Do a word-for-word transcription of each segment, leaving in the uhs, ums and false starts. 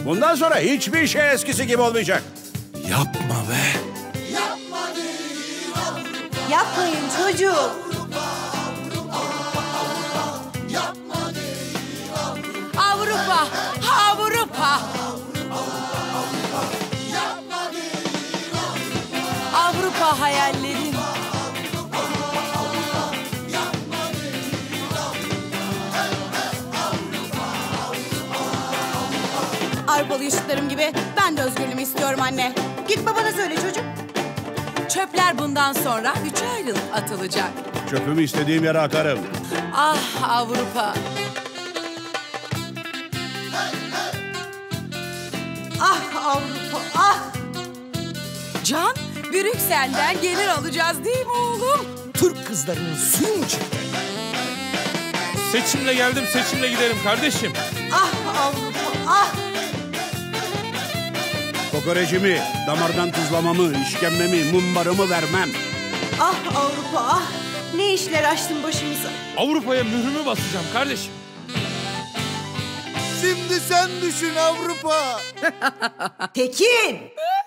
Bundan sonra hiçbir şey eskisi gibi olmayacak. Yapma be. Yapmayın çocuğum. Avrupa, Avrupa. Avrupa hayallerim. Avrupalı yaşıtlarım gibi ben de özgürlüğümü istiyorum anne. Git babana söyle çocuk. Çöpler bundan sonra üçe ayrılıp atılacak. Çöpümü istediğim yere atarım. Ah Avrupa. Ah Avrupa, ah! Can, Brüksel'den gelir alacağız değil mi oğlum? Türk kızlarının suyu mu çıktı? Seçimle geldim, seçimle giderim kardeşim. Ah Avrupa, ah! Kokorecimi, damardan tuzlamamı, işkembemi, mumbarımı vermem. Ah Avrupa, ah! Ne işler açtın başımıza. Avrupa'ya mührümü basacağım kardeşim. Şimdi sen düşün Avrupa. Tekin!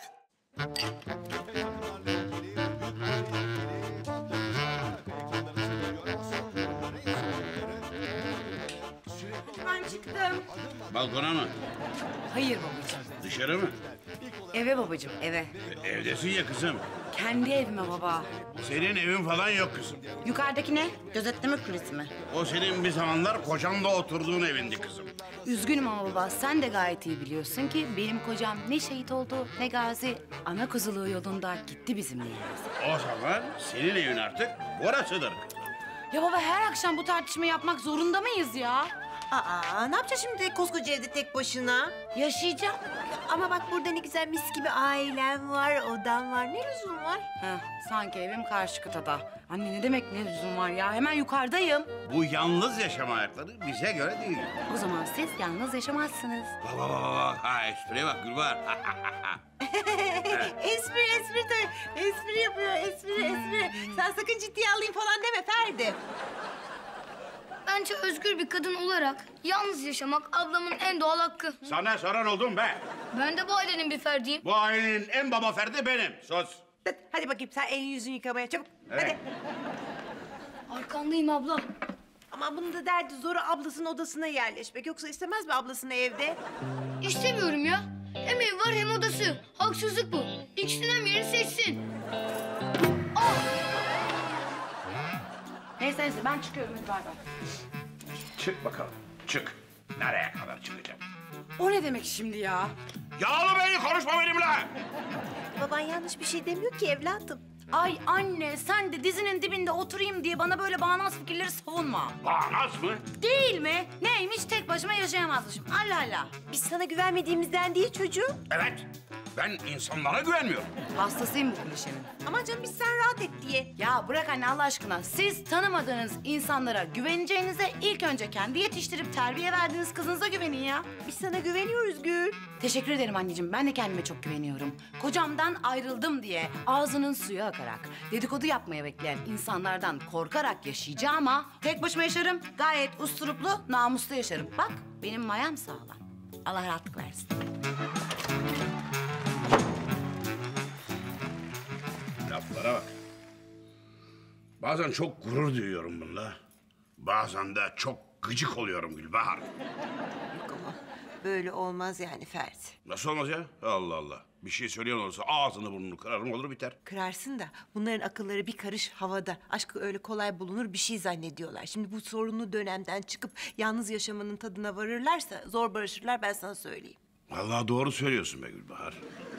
Ben çıktım. Balkona mı? Hayır babacığım. Dışarı mı? Eve babacığım, eve. E, evdesin ya kızım. Kendi evime baba. Senin evin falan yok kızım. Yukarıdaki ne? Gözetleme kulesi mi? O senin bir zamanlar kocanla oturduğun evindi kızım. Üzgünüm ama baba, sen de gayet iyi biliyorsun ki benim kocam ne şehit oldu ne gazi. Ana kuzuluğu yolunda gitti bizimle yani. O zaman senin evin artık burasıdır. Ya baba, her akşam bu tartışmayı yapmak zorunda mıyız ya? Aa, ne yapacağız şimdi koskoca evde tek başına? Yaşayacağım. Ama bak burada ne güzel mis gibi ailem var, odam var. Ne lüzum var? Heh, sanki evim karşı kıtada. Anne ne demek ne lüzum var ya? Hemen yukarıdayım. Bu yalnız yaşam hayatları bize göre değil. O zaman siz yalnız yaşamazsınız. Bak bak bak bak. Ha espriye bak Gülbahar. espri, espri tabii. Espri yapıyor, espri, espri. Sen sakın ciddiye alayım falan deme Ferdi. Bence özgür bir kadın olarak yalnız yaşamak ablamın en doğal hakkı. Sana soran oldum be. Ben de bu ailenin bir ferdiyim. Bu ailenin en baba ferdi benim. Sus. Hadi bakayım sen elini yüzünü yıkamaya çabuk. Evet. Arkandayım abla. Ama bunun da derdi zoru ablasının odasına yerleşmek. Yoksa istemez mi ablasını evde? İstemiyorum ya. Hem ev var hem odası. Haksızlık bu. İkisinden birini seçsin. Ah! Neyse neyse ben çıkıyorum, hadi bay bay. Çık bakalım. Çık. Nereye kadar çıkacağım? O ne demek şimdi ya? Yağlı beyni konuşma benimle. Baban yanlış bir şey demiyor ki evladım. Ay anne, sen de dizinin dibinde oturayım diye bana böyle bağnaz fikirleri savunma. Bağnaz mı? Değil mi? Neymiş, tek başıma yaşayamazmışım. Allah Allah. Biz sana güvenmediğimizden değil çocuğum. Evet. Ben insanlara güvenmiyorum. Hastasıyım bu klişenin. Ama canım biz sen rahat et diye. Ya bırak anne Allah aşkına. Siz tanımadığınız insanlara güveneceğinize ilk önce kendi yetiştirip terbiye verdiğiniz kızınıza güvenin ya. Biz sana güveniyoruz Gül. Teşekkür ederim anneciğim. Ben de kendime çok güveniyorum. Kocamdan ayrıldım diye ağzının suyu akarak, dedikodu yapmaya bekleyen insanlardan korkarak yaşayacağım ama tek başıma yaşarım. Gayet usturuplu, namuslu yaşarım. Bak benim mayam sağlam. Allah rahatlık versin. Laflara bak. Bazen çok gurur duyuyorum bununla. Bazen de çok gıcık oluyorum Gülbahar. Yok ama böyle olmaz yani Ferdi. Nasıl olmaz ya? Allah Allah. Bir şey söyleyen olursa ağzını burnunu kırarım olur biter. Kırarsın da bunların akılları bir karış havada. Aşkı öyle kolay bulunur bir şey zannediyorlar. Şimdi bu sorunlu dönemden çıkıp yalnız yaşamanın tadına varırlarsa zor barışırlar, ben sana söyleyeyim. Vallahi doğru söylüyorsun be Gülbahar.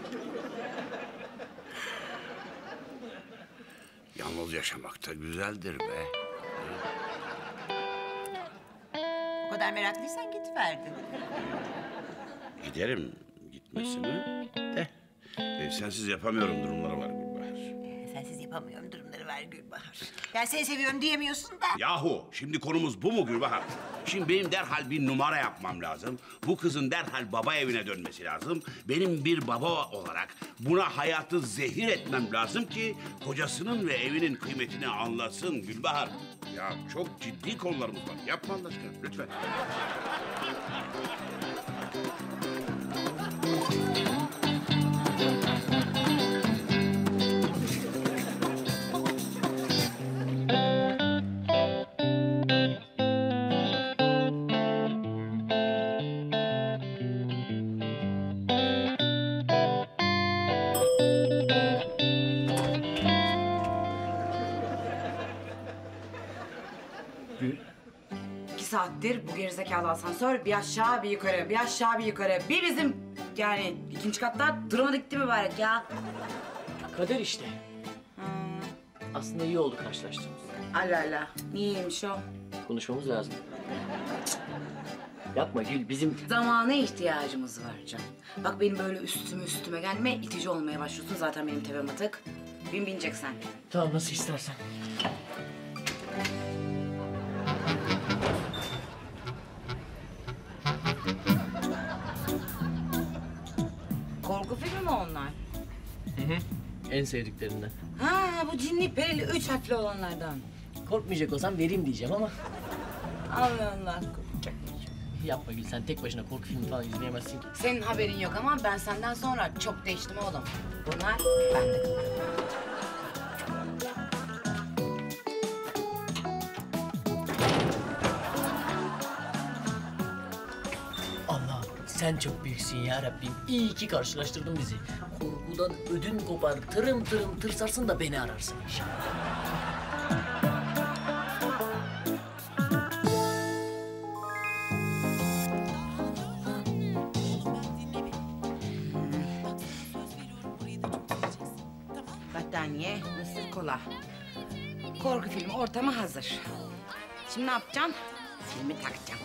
Yalnız yaşamak da güzeldir be. O kadar meraklıysan git Ferdi. Giderim gitmesine de. E, sensiz yapamıyorum durumları var Gülbahar. Sensiz yapamıyorum durumları var Gülbahar. Ya seni seviyorum diyemiyorsun da. Yahu şimdi konumuz bu mu Gülbahar? Şimdi benim derhal bir numara yapmam lazım. Bu kızın derhal baba evine dönmesi lazım. Benim bir baba olarak buna hayatı zehir etmem lazım ki kocasının ve evinin kıymetini anlasın Gülbahar. Ya çok ciddi konularımız var. Yapma Allah aşkına lütfen. saattir bu gerizekalı asansör bir aşağı bir yukarı, bir aşağı bir yukarı. Bir bizim yani ikinci katta duramadı gitti mübarek ya. Kader işte. Aslında iyi oldu karşılaştığımız. Allah Allah. Niyeymiş o? Konuşmamız lazım. Yapma Gül, bizim... Zamana ihtiyacımız var Can. Bak benim böyle üstüme üstüme gelme, itici olmaya başlıyorsun. Zaten benim tepem atık. Bin bineceksen. Tamam, nasıl istersen. Korku filmi mi onlar? Hı hı. En sevdiklerinden. Ha, bu cinli perili üç harfli olanlardan. Korkmayacak olsam vereyim diyeceğim ama... Allah Allah, korkacak. Yapma Gül, sen tek başına korku filmi falan izleyemezsin ki. Senin haberin yok ama ben senden sonra çok değiştim oğlum. Bunlar bende. Allah, sen çok büyüksün ya Rabbim. İyi ki karşılaştırdın bizi. Korkudan ödün kopar, tırım tırım tırsarsın da beni ararsın inşallah. Battaniye, mısır kola. Korku filmi ortamı hazır. Şimdi ne yapacağım? Filmi takacağım.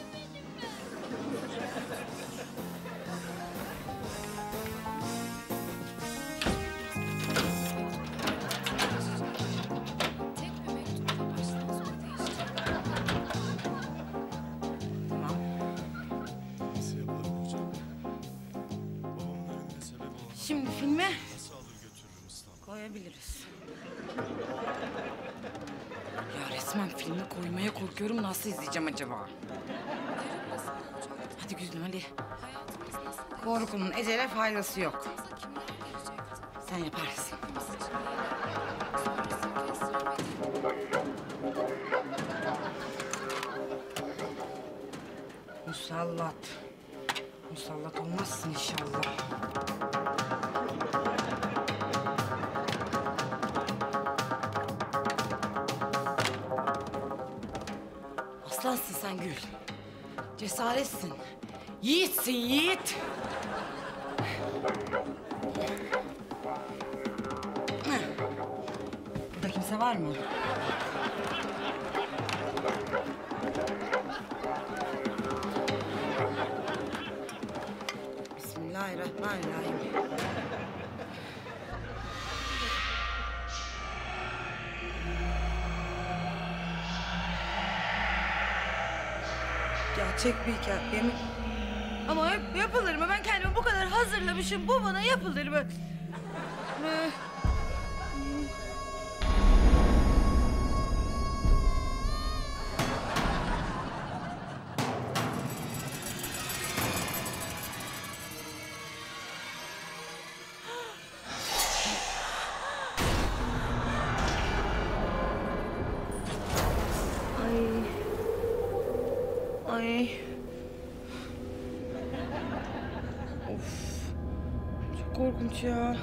Tamam. Nasıl yapalım hocam? Babamın ölümüne sebep olan Şimdi filmi nasıl alır götürürüm İstanbul'a? koyabiliriz. Ya resmen filmi koymaya korkuyorum. Nasıl izleyeceğim acaba? Hadi Güzlüm hadi. Korkunun ecele faydası yok. Sen yaparsın. Musallat. Musallat olmazsın inşallah. Aslansın sen Gül. Cesaretsin. Yiğitsin yiğit. Burada kimse var mı? Bismillahirrahmanirrahim. Gerçek bir hikaye mi? Ama hep yapılır mı? Ben kendimi bu kadar hazırlamışım. Bu bana yapılır mı? Ee, Ay. Of. Çok korkunç ya.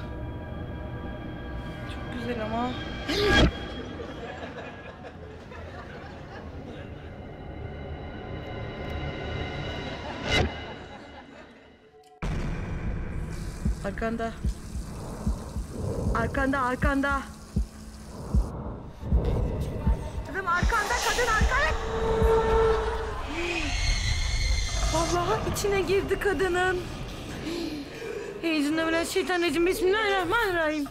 Çok güzel ama. Arkanda. Arkanda, arkanda. Kızım arkanda, kadın arkanda. Vallahi içine girdi kadının. Euzubillahimineşşeytanirracim. Bismillahirrahmanirrahim.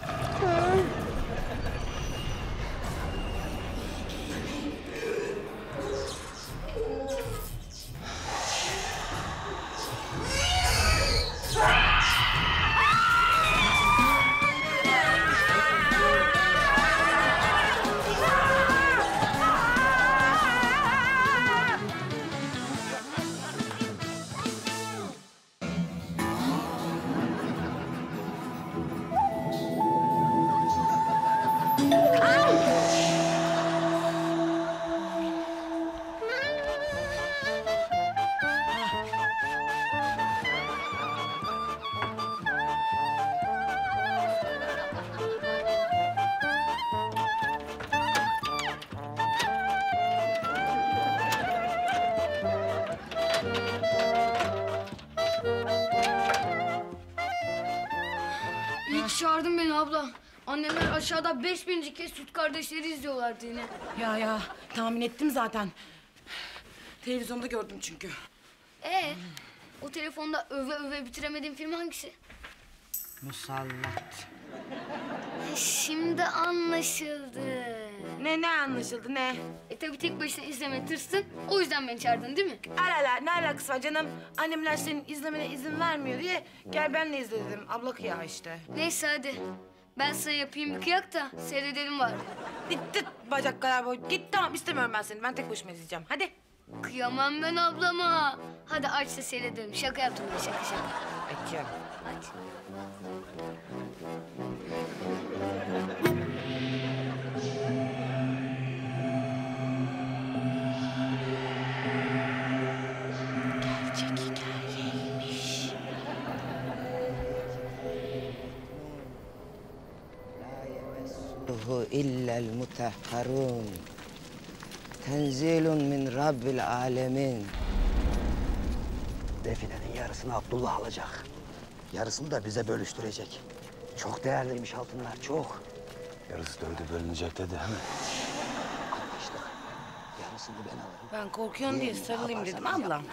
İyi ki çağırdın beni abla. Annemler aşağıda beş binci kez Süt Kardeşleri izliyorlardı yine. Ya ya tahmin ettim zaten. Televizyonda gördüm çünkü. Ee, o telefonda öve öve bitiremediğim film hangisi? Musallat. Şimdi anlaşıldı. Ne ne anlaşıldı ne? E tabii tek başına izleme tırsın. O yüzden beni çağırdın değil mi? Alala ne alakası var canım? Annemler senin izlemene izin vermiyor diye gel benle izle dedim. Abla kıyağı işte. Neyse hadi. Ben sana yapayım bir kıyak da seyredelim bari. Git git bacak kadar boy. Git tamam istemiyorum ben seni. Ben tek başıma izleyeceğim. Hadi. Kıyamam ben ablama. Hadi aç da seyredelim. Şaka yaptım ben şaka şaka. Peki. Hadi. Gerçek hikayeymiş. يمسه إلا المطهرون تنزيل من رب العالمين. Definenin yarısını Abdullah alacak. Yarısını da bize bölüştürecek. Çok değerliymiş altınlar, çok. Yarısı dörde bölünecek dedi değil mi? Anlaştık. Yarısını ben alırım. Ben korkuyorum diye sarılayım dedim ablam.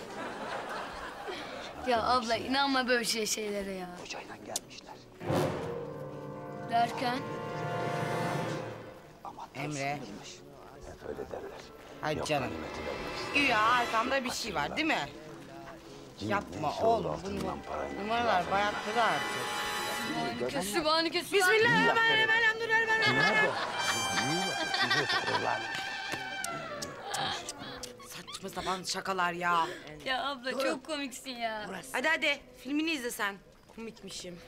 Ya abla inanma böyle şey şeylere ya. Hocayla gelmişler. Derken? Ama Emre. tırsılıymış. Hep öyle derler. Hadi Yok canım. ganimeti vermez. Güya arkamda bir şey var değil mi? Cin Yapma neyse oğlum. oldu, Bu altından parayla. numaralar bayatladı artık. Sübhaneke, sübhaneke, sübhaneke. Bismillahirrahmanirrahim. Elhamdülillah. Nerede? Ulan. Saçma sapan şakalar ya. Ya abla çok komiksin ya. Hadi hadi filmini izle sen. Komikmişim.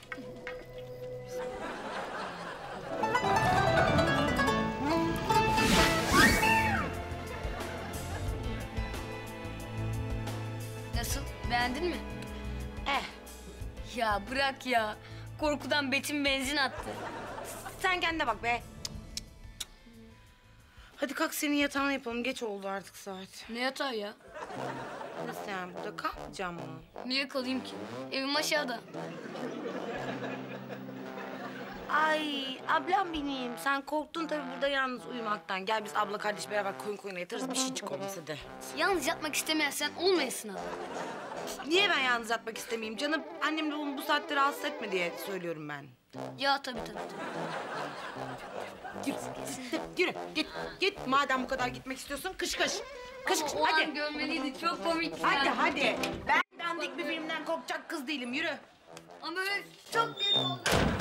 Nasıl? Beğendin mi? Eh Ya bırak ya. Korkudan Betim benzin attı. sen kendine bak be. Hadi kalk senin yatağını yapalım. Geç oldu artık saat. Ne yatağı ya? Nasıl yani burada kalmayacağım mı? Niye kalayım ki? Evim aşağıda. Ay ablam benim. Sen korktun tabii burada yalnız uyumaktan. Gel biz abla kardeş beraber koyun koyuna yatarız. Bir şeycik olmaz hadi. Yalnız yatmak istemezsen olmayasın abla. Niye ben yalnız yatmak istemeyeyim canım? Annem de bunu bu saatte rahatsız etme diye söylüyorum ben. Ya tabii tabii. tabii. Yürü, yürü, git, git. Madem bu kadar gitmek istiyorsun, kış kış. Kış kış, Ama o hadi. an görmeliydi. Çok komik. Hadi, hadi. Ben dandik bir filmden korkacak kız değilim, yürü. Ama böyle çok büyük oldu.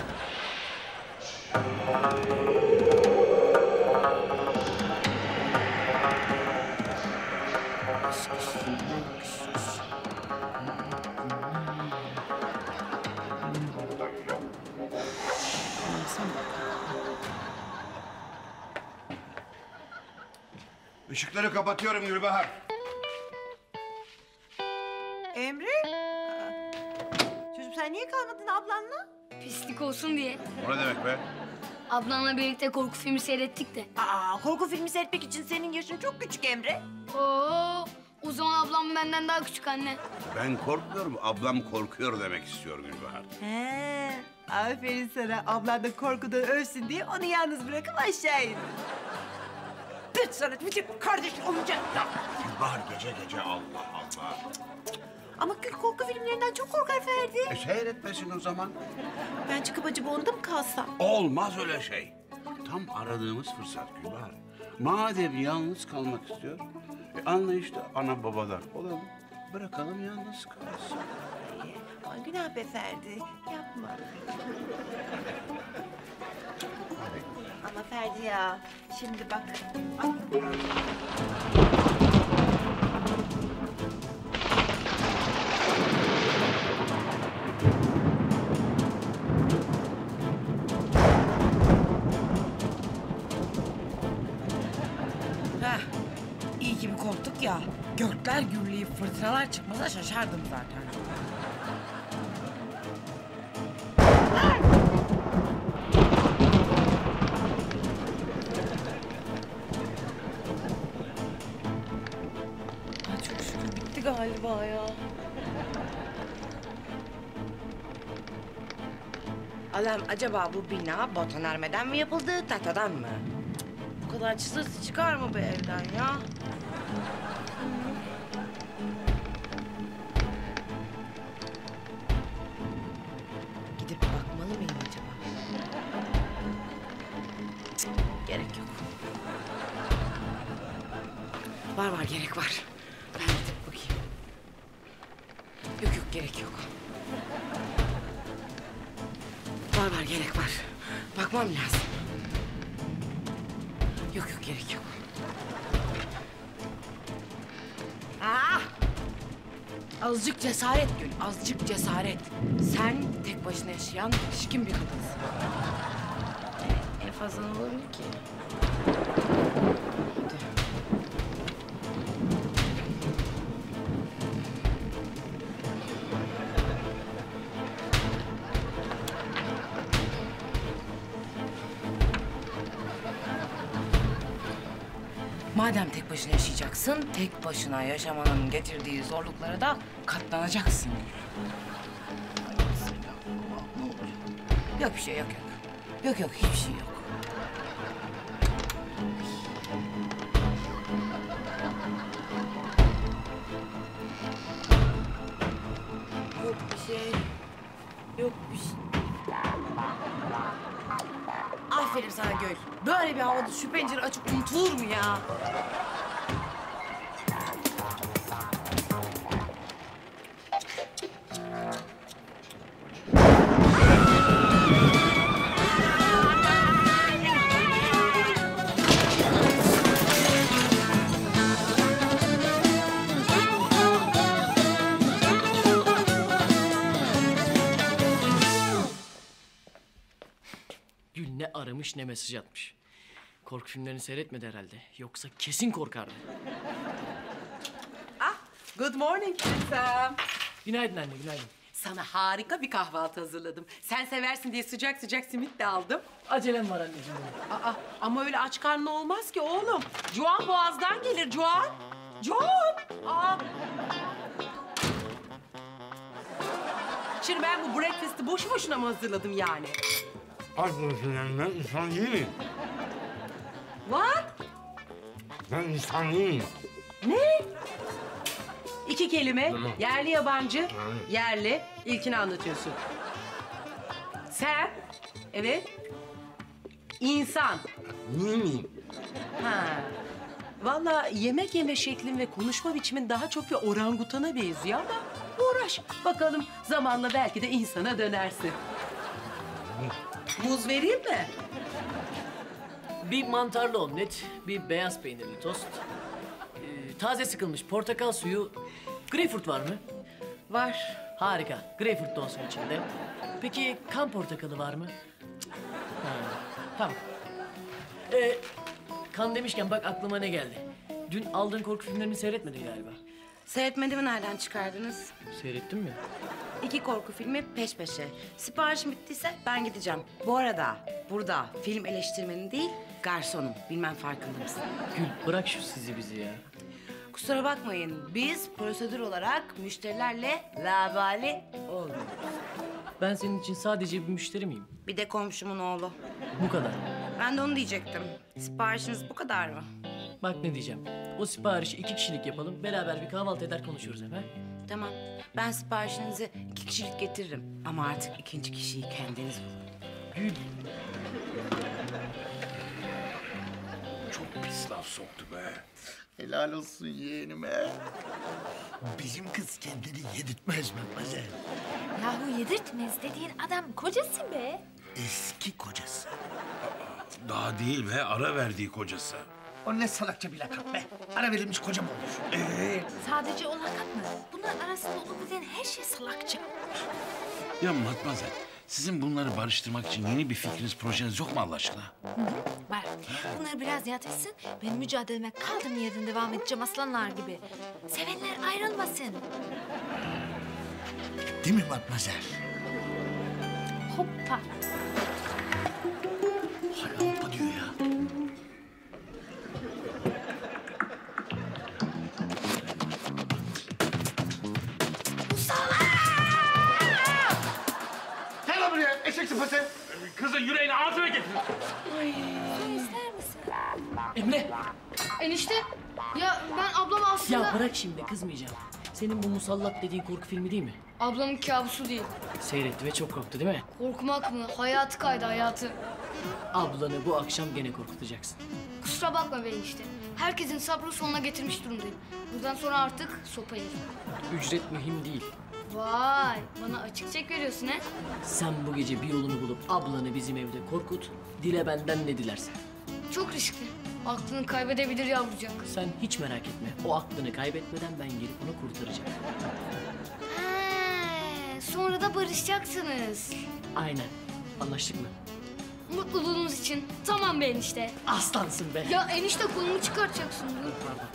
Işıkları kapatıyorum Gülbahar. Emre? Aa, çocuğum sen niye kalmadın ablanla? Pislik olsun diye. O ne demek be? Ablamla birlikte korku filmi seyrettik de. Aa, korku filmi seyretmek için senin yaşın çok küçük Emre. Oo, o zaman ablam benden daha küçük anne. Ben korkmuyorum, ablam korkuyor demek istiyor Gülbahar. He, aferin sana. Ablan da korkudan ölsün diye onu yalnız bırakıp aşağı in. Dur sana bütün kardeş olacak. Ya Gülbahar gece gece Allah Allah. Ama Gül korku filmlerinden çok korkar Ferdi. E seyretmesin o zaman. Ben çıkıp acaba onda mı kalsam? Olmaz öyle şey. Tam aradığımız fırsat Gülbahar. Madem yalnız kalmak istiyor, e anla işte ana babadan olalım. Bırakalım yalnız kalsın. Ay günah be Ferdi, yapma. Ama Ferdi ya, şimdi bak. Heh, iyi ki bir korktuk ya. Gökler gürleyip fırtınalar çıkmasa şaşardım zaten. Ay çok şükür bitti galiba ya. Alem acaba bu bina botanermeden mi yapıldı, tahtadan mı? Bu kadar çizirsi çıkar mı bu evden ya? Gidip bakmalı mıyım acaba? Cık, gerek yok. Var var gerek var. Ben gidip bakayım. Yok yok gerek yok. Var var gerek var. Bakmam lazım. Yok yok gerek yok. Ah! Azıcık cesaret Gül, azıcık cesaret. Sen tek başına yaşayan şişkin bir kadınsın. En fazla ne olur mu ki? Hadi. Madem tek başına yaşayacaksın, tek başına yaşamanın getirdiği zorluklara da katlanacaksın. Yok bir şey, yok yok. Yok yok, hiçbir şey yok. Yok bir şey. Yok bir şey. Aferin sana Göl. Böyle bir havada şu pencere açık unutulur mu ya? Gül ne aramış ne mesaj atmış. Korku filmlerini seyretmedi herhalde. Yoksa kesin korkardı. Ah, good morning Sam. Günaydın anne, günaydın. Sana harika bir kahvaltı hazırladım. Sen seversin diye sıcak sıcak simit de aldım. Acelem var anneciğim benim. Aa, ama öyle aç karnına olmaz ki oğlum. Juan boğazdan gelir Juan. Juan. Aa. Şimdi ben bu breakfast'ı boşu boşuna mı hazırladım yani? Aç mısın ben insan değil miyim? What? Ben insan değil miyim? Ne? İki kelime. Yerli yabancı. Yerli. İlkini anlatıyorsun. Sen. Evet. İnsan. Değil miyim? Ha. Vallahi yemek yeme şeklin ve konuşma biçimin daha çok bir orangutana benziyor ama uğraş. Bakalım zamanla belki de insana dönersin. Muz vereyim mi? Bir mantarlı omlet, bir beyaz peynirli tost. Ee, taze sıkılmış portakal suyu. Greyfurt var mı? Var. Harika. Greyfurt da olsun içinde. Peki kan portakalı var mı? Cık. Ha, tamam. Ee, kan demişken bak aklıma ne geldi. Dün aldığın korku filmlerini seyretmedin galiba. Seyretmediğimi nereden çıkardınız? Seyrettin mi? İki korku filmi peş peşe. Siparişim bittiyse ben gideceğim. Bu arada burada film eleştirmeni değil, garsonum. Bilmem farkında mısın? Gül bırak şu sizi bizi ya. Kusura bakmayın, biz prosedür olarak müşterilerle labali olmuyoruz. Ben senin için sadece bir müşteri miyim? Bir de komşumun oğlu. Bu kadar. Ben de onu diyecektim. Siparişiniz bu kadar mı? Bak ne diyeceğim. O siparişi iki kişilik yapalım. Beraber bir kahvaltı eder konuşuruz hemen. Tamam. Ben siparişinizi iki kişilik getiririm. Ama artık ikinci kişiyi kendiniz bulun. Gül. Çok pis laf soktu be. Helal olsun yeğenime. Bizim kız kendini yedirtmez mi Mazel? Yahu yedirtmez dediğin adam kocası be. Eski kocası. Daha değil be, ara verdiği kocası. O ne salakça bir lakap be. Ara verilmiş koca mı olur? Ee? Sadece o lakap mı? Bunların arasında olup biten her şey salakça. Ya Matmazel, sizin bunları barıştırmak için yeni bir fikriniz, projeniz yok mu Allah aşkına? Hı hı, var. Bunları biraz yat etsin. Ben mücadeleme kaldığım yerden devam edeceğim aslanlar gibi. Sevenler ayrılmasın. Değil mi Matmazel? Hoppa. Hala hoppa diyor ya. Hello lan buraya eşek sıpası. Kızın yüreğini ağzına getir. İster misin? Emre. Enişte. Ya ben ablam aslında... Ya bırak şimdi kızmayacağım. Senin bu musallat dediğin korku filmi değil mi? Ablamın kabusu değil. Seyretti ve çok korktu değil mi? Korkmak mı? Hayatı kaydı hayatı. Ablanı bu akşam gene korkutacaksın. Kusura bakma be enişte. Herkesin sabrı sonuna getirmiş durumdayım. Buradan sonra artık sopa yerim. Ücret mühim değil. Vay, bana açık çek veriyorsun he? Sen bu gece bir yolunu bulup ablanı bizim evde korkut. Dile benden ne dilersen. Çok riskli. Aklını kaybedebilir yavrucak. Sen hiç merak etme. O aklını kaybetmeden ben gelip onu kurtaracağım. He, sonra da barışacaksınız. Aynen. Anlaştık mı? Mutluluğunuz için. Tamam be enişte. Aslansın be. Ya enişte kolumu çıkartacaksın. Dur.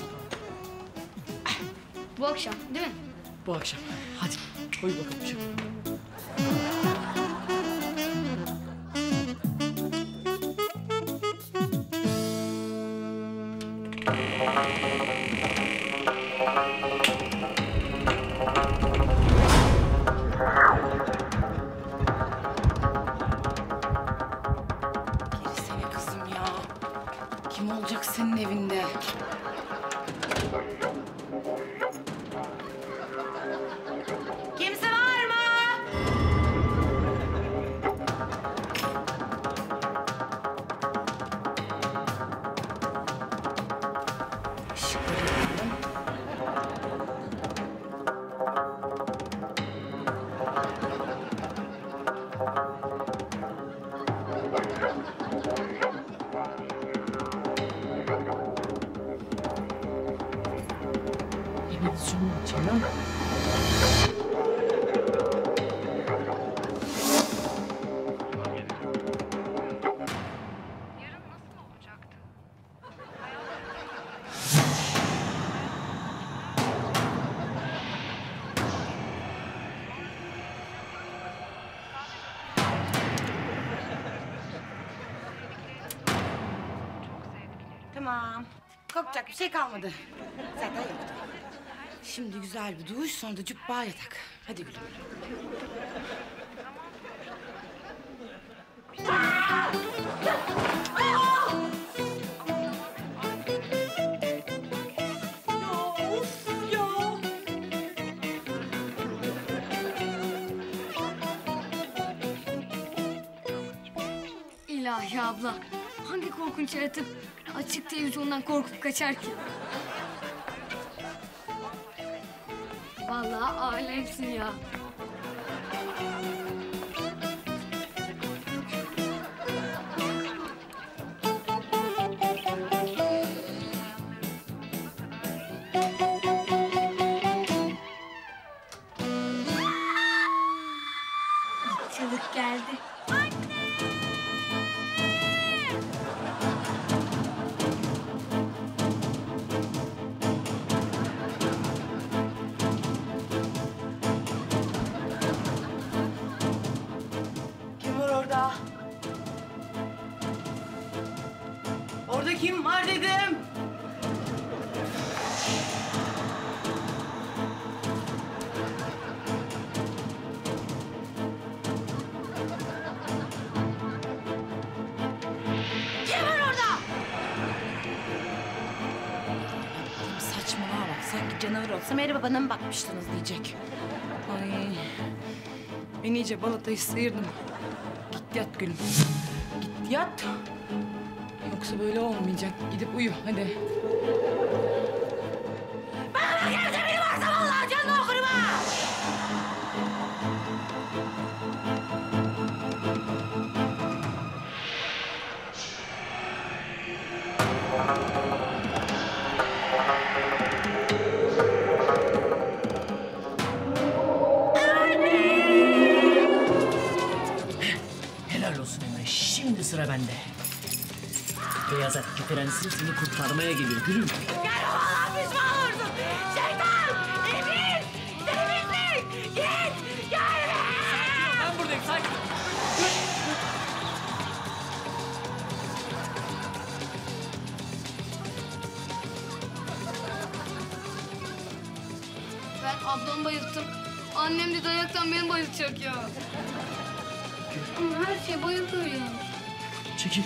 Bu akşam değil mi? Bu akşam. Hadi koy bakalım şu. Gerisene kızım ya. Kim olacak senin evinde? Kimse var mı? Şıkları yapalım. Evet şunu açalım. Tamam. Korkacak bir şey kalmadı. Zaten yoktu. Şimdi güzel bir duş, sonra da cübba yatak. Hadi gülüm. İlahi abla. Hangi korkunç yaratık açık televizyondan korkup kaçar ki? Vallahi alemsin ya. Çığlık geldi. Kim var orada? Orada kim var dedim. Kim var orada? Saçmalama bak. Sanki canavar olsa merhaba bana mı bakmıştınız diyecek. Ay. Ben iyice balatayı sıyırdım. Git yat gülüm. Git yat. Yoksa böyle olmayacak. Gidip uyu hadi. Bana bak evde biri varsa vallahi canını okurum ha. Helal olsun Emre. Şimdi sıra bende. Beyaz atlı prensim seni kurtarmaya geliyor gülüm. Gel vallahi pişman olursun. Şeytan! İblis! Temizlik! Git! Gelme! Ben buradayım sakin. Ben ablamı bayılttım. Annem de dayaktan beni bayıltacak ya. Ama her şey bayılıyor ya. Çekil.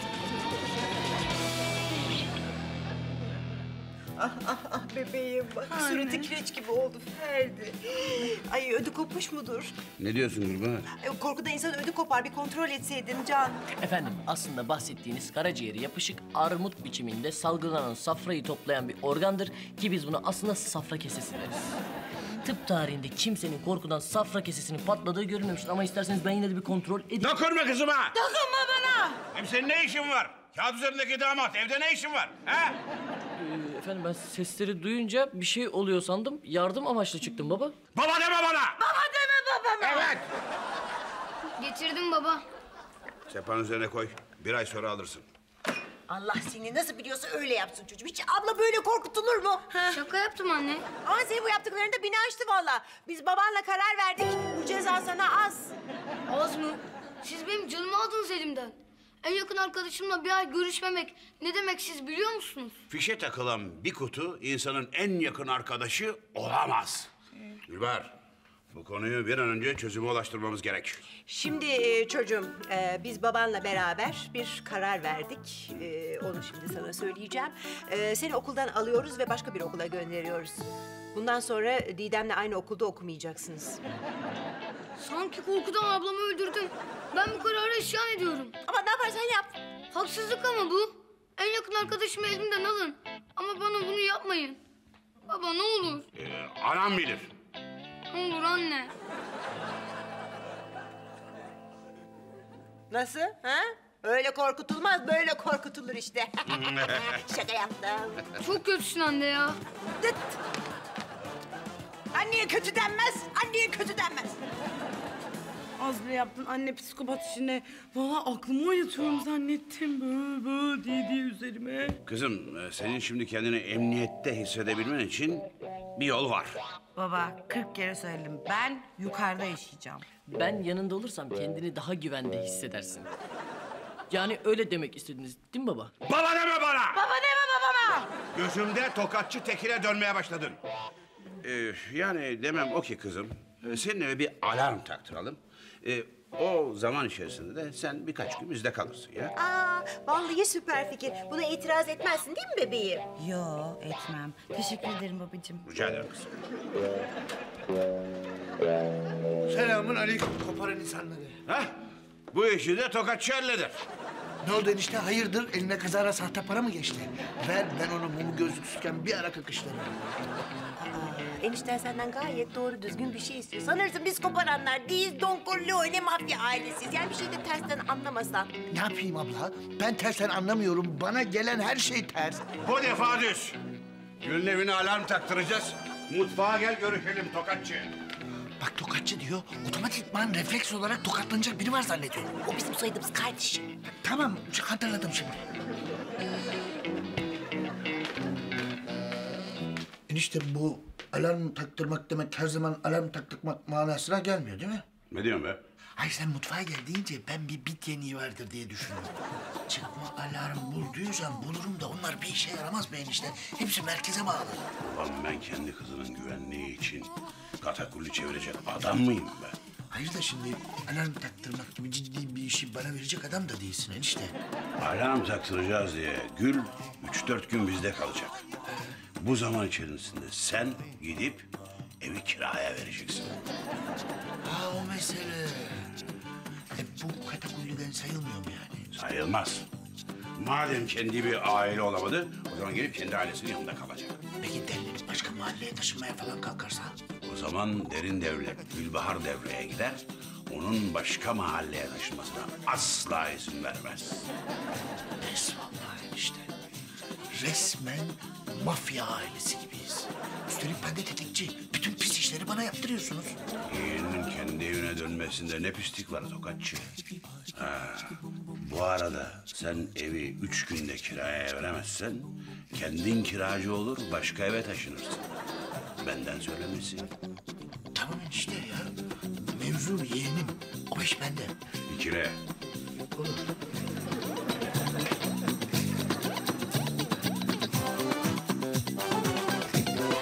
Ah ah ah bebeğim bak. Suratı kireç gibi oldu Ferdi. Ay ödü kopmuş mudur? Ne diyorsun Gülbahar? Ay, korkudan insan ödü kopar. Bir kontrol etseydin Can. Efendim aslında bahsettiğiniz karaciğeri yapışık armut biçiminde salgılanan safrayı toplayan bir organdır ki biz buna aslında safra kesesi deriz. Tıp tarihinde kimsenin korkudan safra kesesinin patladığı görülmemiştir ama isterseniz ben yine de bir kontrol edeyim. Dokunma kızıma! Dokunma bana! Hem senin ne işin var? Kağıt üzerindeki damat, evde ne işin var? Ha? Ee, efendim ben sesleri duyunca bir şey oluyor sandım. Yardım amaçlı çıktım baba. Baba deme bana! Baba deme babama! Evet! Getirdim baba. Sehpanın üzerine koy. Bir ay sonra alırsın. Allah seni nasıl biliyorsa öyle yapsın çocuğum. Hiç abla böyle korkutulur mu? Ha? Şaka yaptım anne. Ama senin bu yaptıkların da beni aştı valla. Biz babanla karar verdik. Bu ceza sana az. Az mı? Siz benim canımı aldınız elimden. En yakın arkadaşımla bir ay görüşmemek ne demek siz biliyor musunuz? Fişe takılan bir kutu insanın en yakın arkadaşı olamaz. Gülbahar, bu konuyu bir an önce çözüme ulaştırmamız gerek. Şimdi e, çocuğum, e, biz babanla beraber bir karar verdik. E, onu şimdi sana söyleyeceğim. E, seni okuldan alıyoruz ve başka bir okula gönderiyoruz. Bundan sonra Didem'le aynı okulda okumayacaksınız. Sanki korkudan ablamı öldürdün. Ben bu karara isyan ediyorum. Ama ne yaparsan yap. Haksızlık ama bu. En yakın arkadaşımı elimden alın. Ama bana bunu yapmayın. Baba ne olur. Ee, anam bilir. Ne olur anne. Nasıl? Ha? Öyle korkutulmaz, böyle korkutulur işte. Şaka yaptım. Çok kötüsün anne ya. Dıt. Anneye kötü denmez, anneye kötü denmez. Az bile yaptın anne psikopat işine. Vallahi aklımı oynatıyorum zannettim. Böyle böyle diye diye üzerime. Kızım, e, senin şimdi kendini emniyette hissedebilmen için bir yol var. Baba kırk kere söyledim. Ben yukarıda yaşayacağım. Ben yanında olursam kendini daha güvende hissedersin. Yani öyle demek istediniz değil mi baba? Baba deme bana! Baba deme babama! Gözümde tokatçı tekine dönmeye başladın. Ee, yani demem o ki kızım, e, senin eve bir alarm taktıralım. Ee, o zaman içerisinde de sen birkaç gün bizde kalırsın ya. Aa, vallahi süper fikir. Buna itiraz etmezsin değil mi bebeğim? Yo etmem. Teşekkür ederim babacığım. Rica ederim kızım. Selamun aleyküm koparan insanları. Hah, bu işi de tokatçı halleder. Ne oldu enişte hayırdır eline kazara sahte para mı geçti? Ver ben onu mumu gözlüksüzken bir ara kakışlarım. Enişten senden gayet doğru düzgün bir şey istiyor. Sanırsın biz koparanlar değiliz, Don Corleone mafya ailesiyiz. Yani bir şey de tersten anlamasan. Ne yapayım abla? Ben tersten anlamıyorum. Bana gelen her şey ters. Bu defa düz. Gül'ün evine alarm taktıracağız. Mutfağa gel görüşelim tokatçı. Bak tokatçı diyor, otomatikman refleks olarak tokatlanacak biri var zannediyor. O bizim soyadımız kardeşim. Tamam, hatırladım şimdi. Enişte bu alarm taktırmak demek her zaman alarm taktırmak manasına gelmiyor değil mi? Ne diyorsun be? Hayır sen mutfağa gel deyince ben bir bit yeniği vardır diye düşündüm. Çıkma alarm bul diyorsan bulurum da onlar bir işe yaramaz be enişte. Hepsi merkeze bağlı. Ulan ben kendi kızının güvenliği için katakulli çevirecek adam mıyım ben? Hayır da şimdi alarm taktırmak gibi ciddi bir işi bana verecek adam da değilsin enişte. Alarm taktıracağız diye Gül üç dört gün bizde kalacak. Bu zaman içerisinde sen gidip evi kiraya vereceksin. Ha o mesele. E, bu katakulliden sayılmıyor mu yani? Sayılmaz. Madem kendi bir aile olamadı, o zaman gelip kendi ailesinin yanında kalacak. Peki dernek başka mahalleye taşınmaya falan kalkarsa? O zaman derin devlet, Gülbahar devreye gider. Onun başka mahalleye taşınmasına asla izin vermez. Pes vallahi işte. Resmen mafya ailesi gibiyiz. Üstelik ben de tetikçi. Bütün pis işleri bana yaptırıyorsunuz. Yeğeninin kendi evine dönmesinde ne pislik var tokatçı. Ha, bu arada sen evi üç günde kiraya veremezsen... kendin kiracı olur, başka eve taşınırsın. Benden söylemesi. Tamam işte ya. Mevzu yeğenim. O iş bende. İkile. Olur.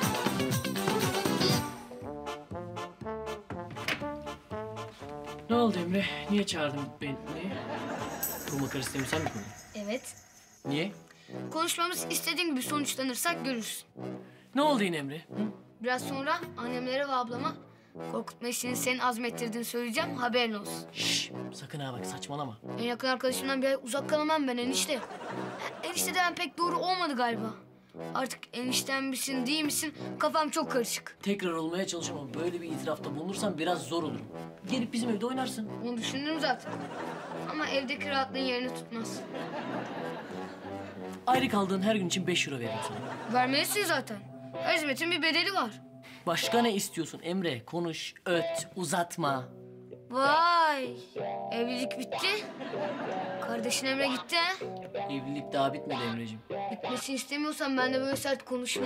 Ne oldu Emre, niye çağırdın beni? Kurma karı sistemi sen mi kurdun? Evet. Niye? Konuşmamız istediğin gibi sonuçlanırsak görürsün. Ne oldu yine Emre? Hı? Biraz sonra annemlere ve ablama korkutma işini senin azmettirdiğini söyleyeceğim, haberin olsun. Şşş, sakın ha bak saçmalama. En yakın arkadaşımdan bir ay uzak kalamam ben enişte. Enişte de pek doğru olmadı galiba. Artık enişten misin değil misin kafam çok karışık. Tekrar olmaya çalışıyorum ama böyle bir itirafta bulunursan biraz zor olurum. Gelip bizim evde oynarsın. Onu düşündüm zaten. Ama evdeki rahatlığın yerini tutmaz. Ayrı kaldığın her gün için beş euro veririm sana. Vermelisin zaten. Her hizmetin bir bedeli var. Başka ne istiyorsun Emre? Konuş, öt, uzatma. Vay! Evlilik bitti. Kardeşin Emre gitti ha? Evlilik daha bitmedi Emreciğim. Bitmesini istemiyorsan ben de böyle sert konuşma.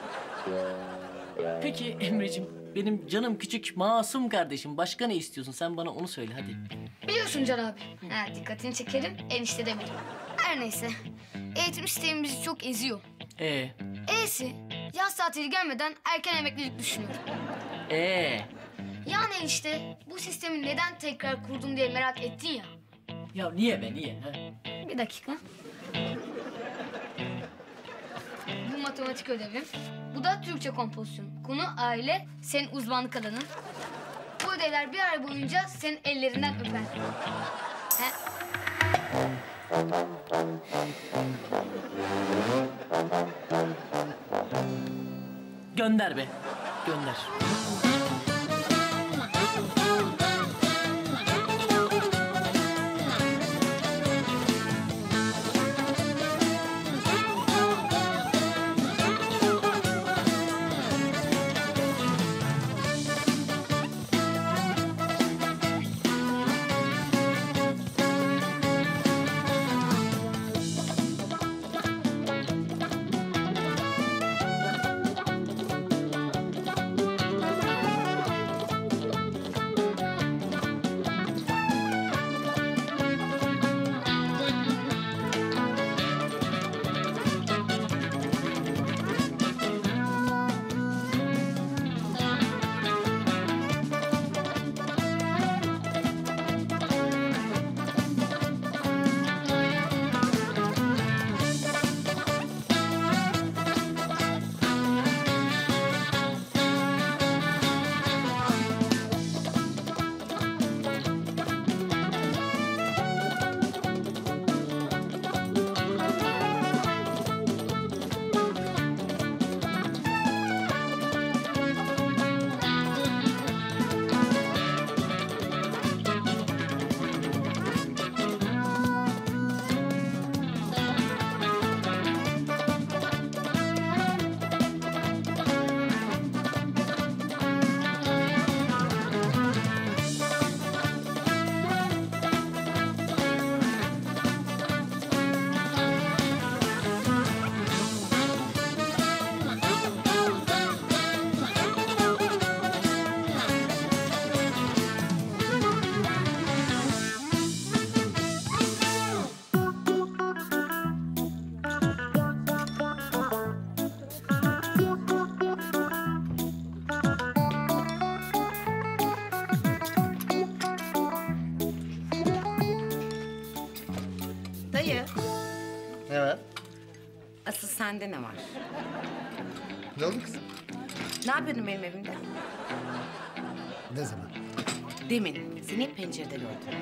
Peki Emreciğim, benim canım küçük masum kardeşim. Başka ne istiyorsun? Sen bana onu söyle hadi. Biliyorsun Can abi. Ha, dikkatini çekerim, enişte demedim. Her neyse. Eğitim sistemi bizi çok eziyor. Ee, E'si yaz tatili gelmeden erken emeklilik düşünüyorum. ee. Yani işte bu sistemi neden tekrar kurdum diye merak ettin ya. Ya niye be niye? Ha? Bir dakika. Bu matematik ödevim. Bu da Türkçe kompozisyon. Konu aile, senin uzmanlık alanın. Bu ödevler bir ay boyunca senin ellerinden öper. He? Gönder be. Gönder. Dayı, Ne var? asıl sende ne var? Ne oldu kızım? Ne yapıyordun benim evimde? Ne zaman? Demin seni pencerede gördüm.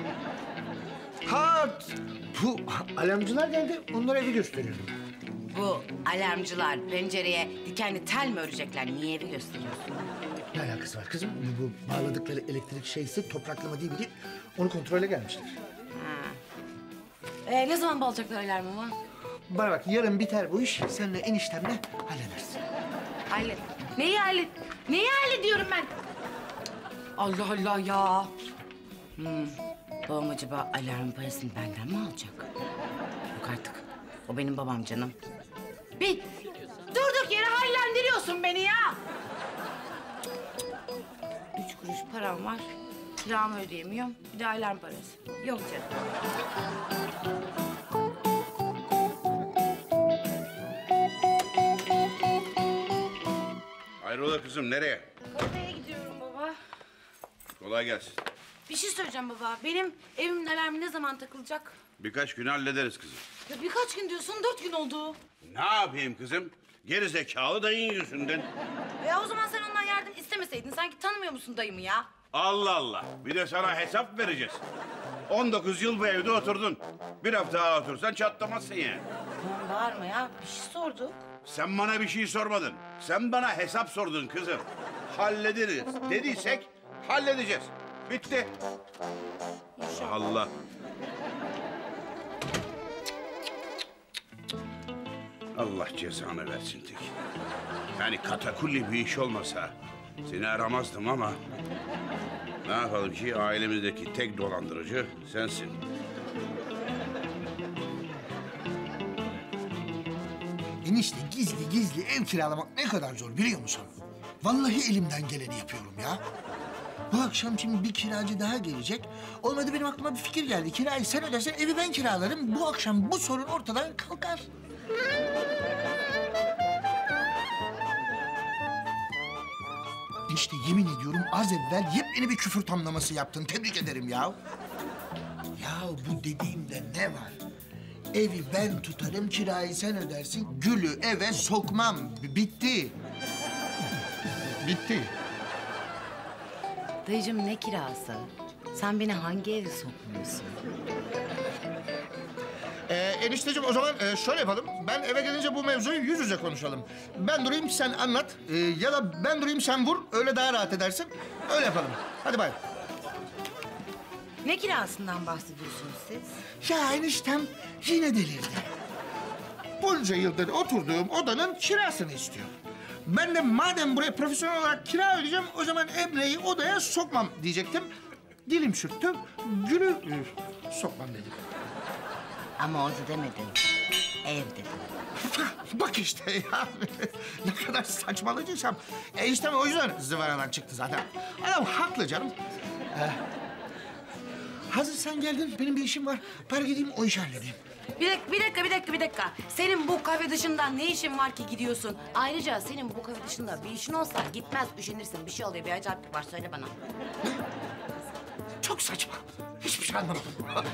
Ha, bu alarmcılar geldi. Onlara evi gösteriyordum. Bu alarmcılar pencereye dikenli tel mi örecekler? Niye evi gösteriyorsun? Ne alakası var kızım? Bu bağladıkları elektrik şeysi topraklama değil mi değil? Onu kontrole gelmişler. Ha. Ee, ne zaman bağlayacaklar alarmımı? Bana bak yarın biter bu iş. Seninle eniştemle halledersin. Hallet. Neyi hallet? Neyi hallediyorum ben? Allah Allah ya. Hmm. Babam acaba alarm parasını benden mi alacak? Yok artık. O benim babam canım. Bir durduk yere hallendiriyorsun beni ya. Üç kuruş param var. Kiramı ödeyemiyorum. Bir de alarm parası. Yok canım. Hayrola kızım nereye? Odaya gidiyorum baba. Kolay gelsin. Bir şey söyleyeceğim baba. Benim evimin alarmı ne zaman takılacak? Birkaç gün hallederiz kızım. Ya birkaç gün diyorsun, dört gün oldu. Ne yapayım kızım? Geri zekalı dayın yüzünden. Ya o zaman sen ondan yardım istemeseydin. Sanki tanımıyor musun dayımı ya? Allah Allah. Bir de sana hesap vereceğiz. on dokuz yıl bu evde oturdun. Bir hafta daha otursan çatlamazsın yani. Tamam bağırma ya. Bir şey sorduk. Sen bana bir şey sormadın. Sen bana hesap sordun kızım. Hallederiz dediysek halledeceğiz. Bitti. Allah Allah. Allah cezanı versin tek. Yani katakulli bir iş olmasa seni aramazdım ama... ne yapalım ki ailemizdeki tek dolandırıcı sensin. Enişte gizli gizli ev kiralamak ne kadar zor biliyor musun? Vallahi elimden geleni yapıyorum ya. Bu akşam şimdi bir kiracı daha gelecek. Olmadı benim aklıma bir fikir geldi. Kirayı sen ödersen evi ben kiralarım. Bu akşam bu sorun ortadan kalkar. İşte yemin ediyorum az evvel yepyeni bir küfür tamlaması yaptın. Tebrik ederim ya. Ya bu dediğimde ne var? Evi ben tutarım, kirayı sen ödersin. Gül'ü eve sokmam. B- Bitti. Bitti. Dayıcığım ne kirası? Sen beni hangi eve sokmuyorsun? Ee, enişteciğim o zaman e, şöyle yapalım. Ben eve gelince bu mevzuyu yüz yüze konuşalım. Ben durayım sen anlat. Ee, ya da ben durayım sen vur. Öyle daha rahat edersin. Öyle yapalım. Hadi bay. Ne kirasından bahsediyorsunuz siz? Ya eniştem yine delirdi. Bunca yıldır oturduğum odanın kirasını istiyor. Ben de madem buraya profesyonel olarak kira ödeyeceğim... o zaman Emre'yi odaya sokmam diyecektim. Dilim sürttüm. Gül'ü e, sokmam dedim. Ama orada demedin. Ev dedim. Bak işte ya. Ne kadar saçmaladıysam. Eniştem o yüzden zıvanadan çıktı zaten. Adam haklı canım. Ee, hazır sen geldin. Benim bir işim var. Bari gideyim o işi halledeyim. Bir dakika, bir dakika, bir dakika, bir dakika. Senin bu kafe dışında ne işin var ki gidiyorsun? Ayrıca senin bu kafe dışında bir işin olsa gitmez, üşenirsin. Bir şey oluyor, bir acayiplik var. Söyle bana. Çok saçma. Hiçbir şey anlamadım.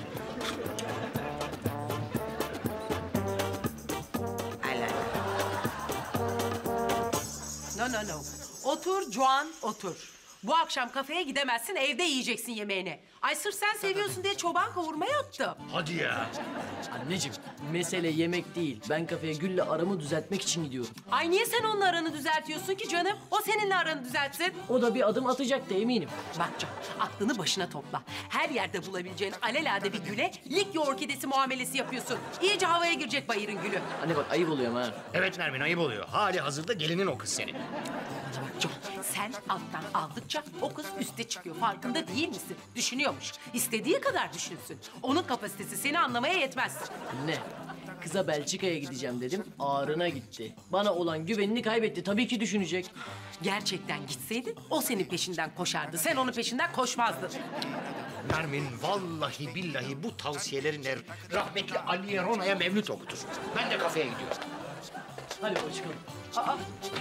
No, no, no. Otur Juan, otur. Bu akşam kafeye gidemezsin, evde yiyeceksin yemeğini. Ay sırf sen seviyorsun diye çoban kavurma yaptım. Hadi ya. Anneciğim, mesele yemek değil. Ben kafeye Gül'le aramı düzeltmek için gidiyorum. Ay niye sen onunla aranı düzeltiyorsun ki canım? O seninle aranı düzeltsin. O da bir adım atacaktı eminim. Bak Can, aklını başına topla. Her yerde bulabileceğin alelade bir güle Likya orkidesi muamelesi yapıyorsun. İyice havaya girecek bayırın gülü. Anne bak ayıp oluyor ama ha. Evet Nermin ayıp oluyor. Hali hazırda gelinin o kız senin. Bana bak Can, sen alttan aldıkça o kız üste çıkıyor. Farkında değil misin? Düşünüyormuş. İstediği kadar düşünsün. Onun kapasitesi seni anlamaya yetmez. Anne, kıza Belçika'ya gideceğim dedim. Ağrına gitti. Bana olan güvenini kaybetti. Tabii ki düşünecek. Gerçekten gitseydin o senin peşinden koşardı. Sen onun peşinden koşmazdın. Nermin vallahi billahi bu tavsiyelerinle rahmetli Aliye Rona'ya mevlüt okutur. Ben de kafeye gidiyorum. Hadi baba çıkalım. Aa,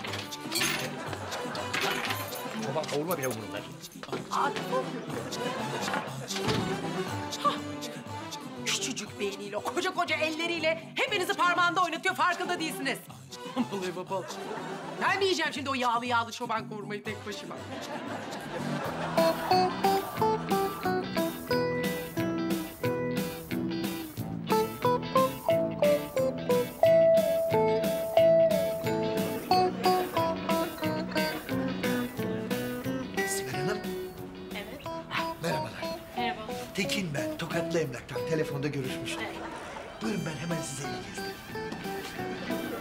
Çoban kavurma bile umurumda. hah. Küçücük beyniyle, koca koca elleriyle hepinizi parmağında oynatıyor, farkında değilsiniz. Vallahi baba. Ben mi yiyeceğim şimdi o yağlı yağlı çoban kavurmayı tek başıma? Sibel Hanım. Evet. Ah, merhabalar. Merhaba. Tekin ben. Tokatlı Emlak'tan. Telefonda görüşmüştük. Buyurun ben hemen size iyi göstereyim.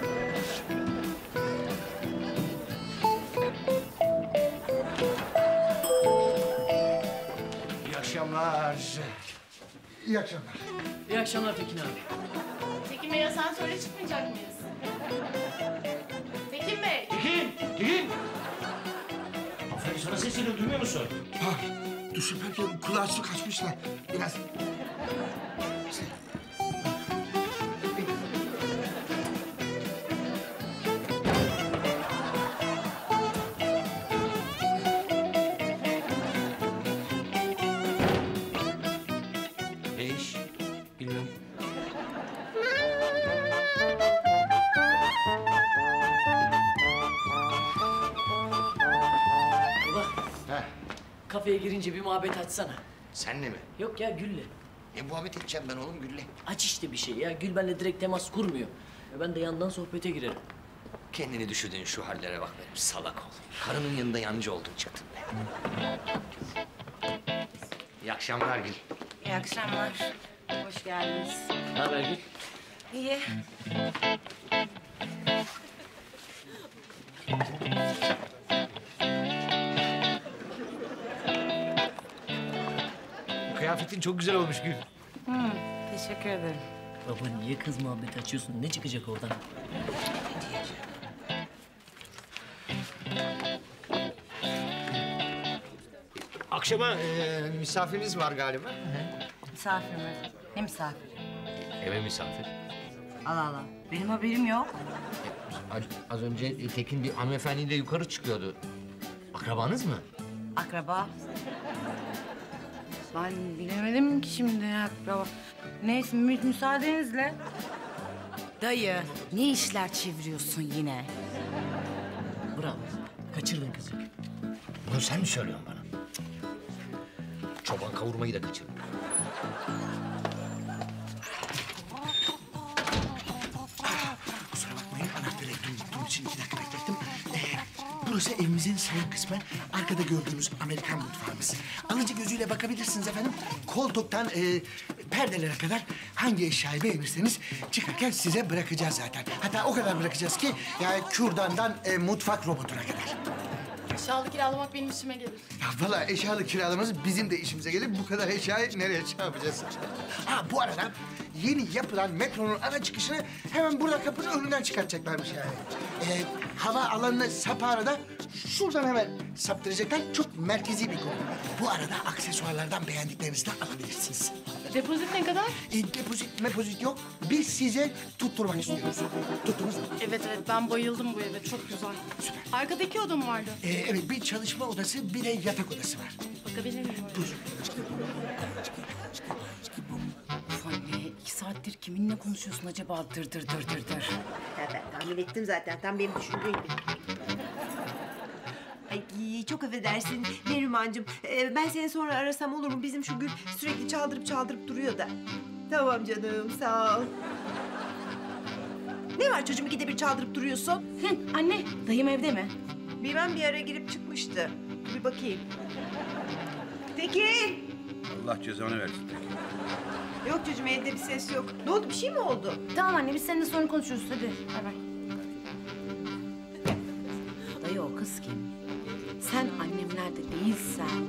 İyi akşamlar. İyi akşamlar. İyi akşamlar Tekin abi. Tekin Bey asansöre çıkmayacak mıyız? Tekin Bey. Tekin! Tekin! Aferin sana sesini duymuyor musun? Ha, duş yaparken kulağa su kaçmışlar. Biraz... kafeye girince bir muhabbet açsana. Senle mi? Yok ya Gül'le. Ne muhabbet edeceğim ben oğlum Gül'le? Aç işte bir şey ya. Gül benimle direkt temas kurmuyor. Ya ben de yandan sohbete girerim. Kendini düşürdüğün şu hallere bak benim salak oğlum. Karının yanında yancı oldun çıktın be. İyi akşamlar Gül. İyi akşamlar. Hoş geldiniz. Ne haber Gül? İyi. Kıyafetin çok güzel olmuş Gül. Hı, teşekkür ederim. Baba niye kız muhabbeti açıyorsun? Ne çıkacak oradan? Akşama e, misafiriniz var galiba. Misafir mi? Ne misafir? Eve misafir. Allah Allah. Benim haberim yok. Az, az önce Tekin bir hanımefendiyle yukarı çıkıyordu. Akrabanız mı? Akraba. Ben bilemedim ki şimdi akraba. Neyse mü müsaadenizle. Dayı, ne işler çeviriyorsun yine? Bravo. Kaçırdın kızı. Bunu sen mi söylüyorsun bana? Çoban kavurmayı da kaçırdın. Kusura bakmayın, anahtarı evde unuttuğum için iki dakika beklettim. Ee, burası evimizin salon kısmı. Arkada gördüğünüz Amerikan mutfağımız. Alıcı gözüyle bakabilirsiniz efendim. Koltuktan e, perdelere kadar hangi eşyayı beğenirseniz çıkarken size bırakacağız zaten. Hatta o kadar bırakacağız ki yani kürdandan e, mutfak robotuna kadar. Eşyalı kiralamak benim işime gelir. Ya vallahi eşyalı kiralamamız bizim de işimize gelir. Bu kadar eşyayı nereye şey yapacağız? Ha bu arada yeni yapılan metronun ana çıkışını hemen burada kapının önünden çıkartacaklarmış yani. Ee, hava alanına sapağını da şuradan hemen saptıracaklar. Çok merkezi bir konu. Bu arada aksesuarlardan beğendiklerinizi de alabilirsiniz. Depozit ne kadar? E, depozit mepozit yok. Biz size tutturmak istiyoruz. Tuttunuz mu? Evet evet ben bayıldım bu eve çok güzel. Süper. Arkada iki oda mı vardı? Ee, evet bir çalışma odası bir de yatak odası var. Bakabilir miyim? Buyurun. Anne, iki saattir kiminle konuşuyorsun acaba? Dır dır dır dır dır. Ya ben tahmin ettim zaten. Tam benim düşündüğüm gibi. Ay çok affedersin Nerimancığım. Ee, ben seni sonra arasam olur mu? Bizim şu Gül sürekli çaldırıp çaldırıp duruyor da. Tamam canım sağ ol. Ne var çocuğum ikide bir çaldırıp duruyorsun? Hı, anne, dayım evde mi? Bilmem bir ara girip çıkmıştı. Bir bakayım. Tekin! Allah cezanı versin Tekin. Yok çocuğum evde bir ses yok. Ne oldu bir şey mi oldu? Tamam anne, biz seninle sonra konuşuruz. Hadi, bay bay. Dayı o kız kim? Sen annemlerde değilsen.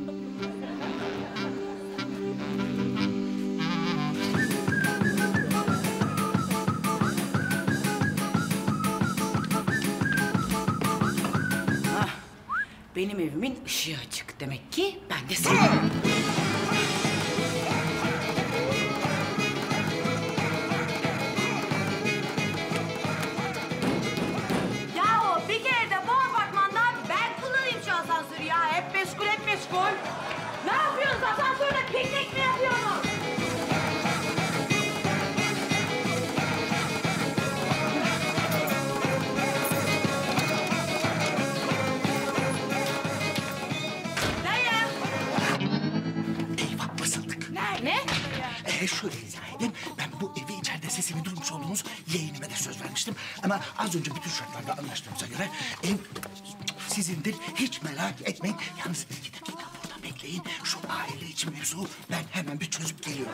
Ah, benim evimin ışığı açık. Demek ki ben de sen. Yahu bir kere de bu apartmanda ben kullanayım şu asansörü ya. Hep meşgul, hep meşgul. Ne yapıyorsunuz? Asansörde piknik mi yapıyorsunuz? Dayı! Eyvah basıldık. Ne? Ne? Ee, şöyle izah edeyim. Ben bu evi içeride sesini duymuş olduğunuz yeğenime de söz vermiştim. Ama az önce bütün şartlarda anlaştığımıza göre ev sizindir. Hiç merak etmeyin. Yalnız iki dakika burada bekleyin. Şu aile için mevzu ben hemen bir çözüp geliyorum.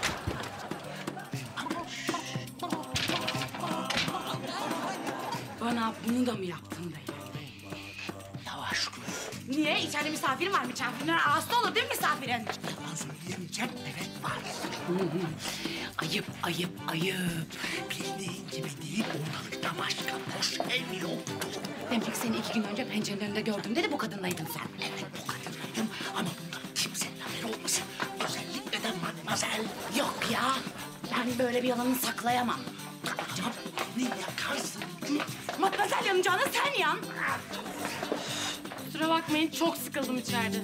Bana bunu da mı yaptın dayı? Yavaş Gül. Niye? İçeride misafirim var. Misafirler hasta olur değil mi misafirin? Yalan söyleyemeyeceğim. Evet var. Ayıp, ayıp, ayıp. Bildiğin gibi değil. Ortalıkta başka boş ev yok. Demek seni iki gün önce pencerenin önünde gördüğümde de bu kadınlaydın sen. Evet bu kadınlaydım ama bundan kimsenin haberi olmasın. Özellikle de Matmazel. Yok ya. Ben böyle bir yalanı saklayamam. Ya ne yakarsın Gül? Matmazel yanacağına sen yan. Kusura bakmayın çok sıkıldım içeride.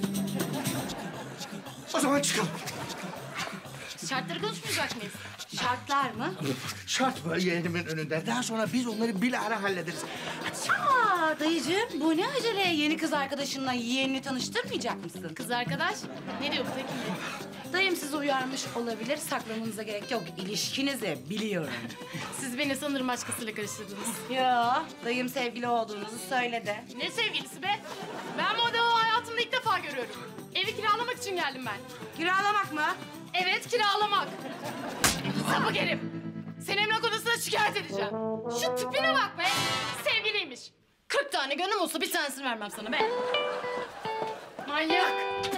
O zaman çıkalım. Şartları konuşmayacak mıyız? Şartlar mı? Şart var yeğenimin önünde. Daha sonra biz onları bilahare hallederiz. Hadi sen. Aa, Aa dayıcığım bu ne acele? Yeni kız arkadaşınla yeğenini tanıştırmayacak mısın? Kız arkadaş? Ne diyor bu peki? Dayım sizi uyarmış olabilir. Saklamanıza gerek yok. İlişkinizi biliyorum. Siz beni sanırım başkasıyla karıştırdınız. Ya dayım sevgili olduğunuzu söyledi. Ne sevgilisi be? Ben bu adamı hayatımda ilk defa görüyorum. Evi kiralamak için geldim ben. Kiralamak mı? Evet, kiralamak. Sapık herif. Seni emlak odasına şikayet edeceğim. Şu tipine bak be. Sevgiliymiş. Kırk tane gönlüm olsa bir tanesini vermem sana be. Manyak.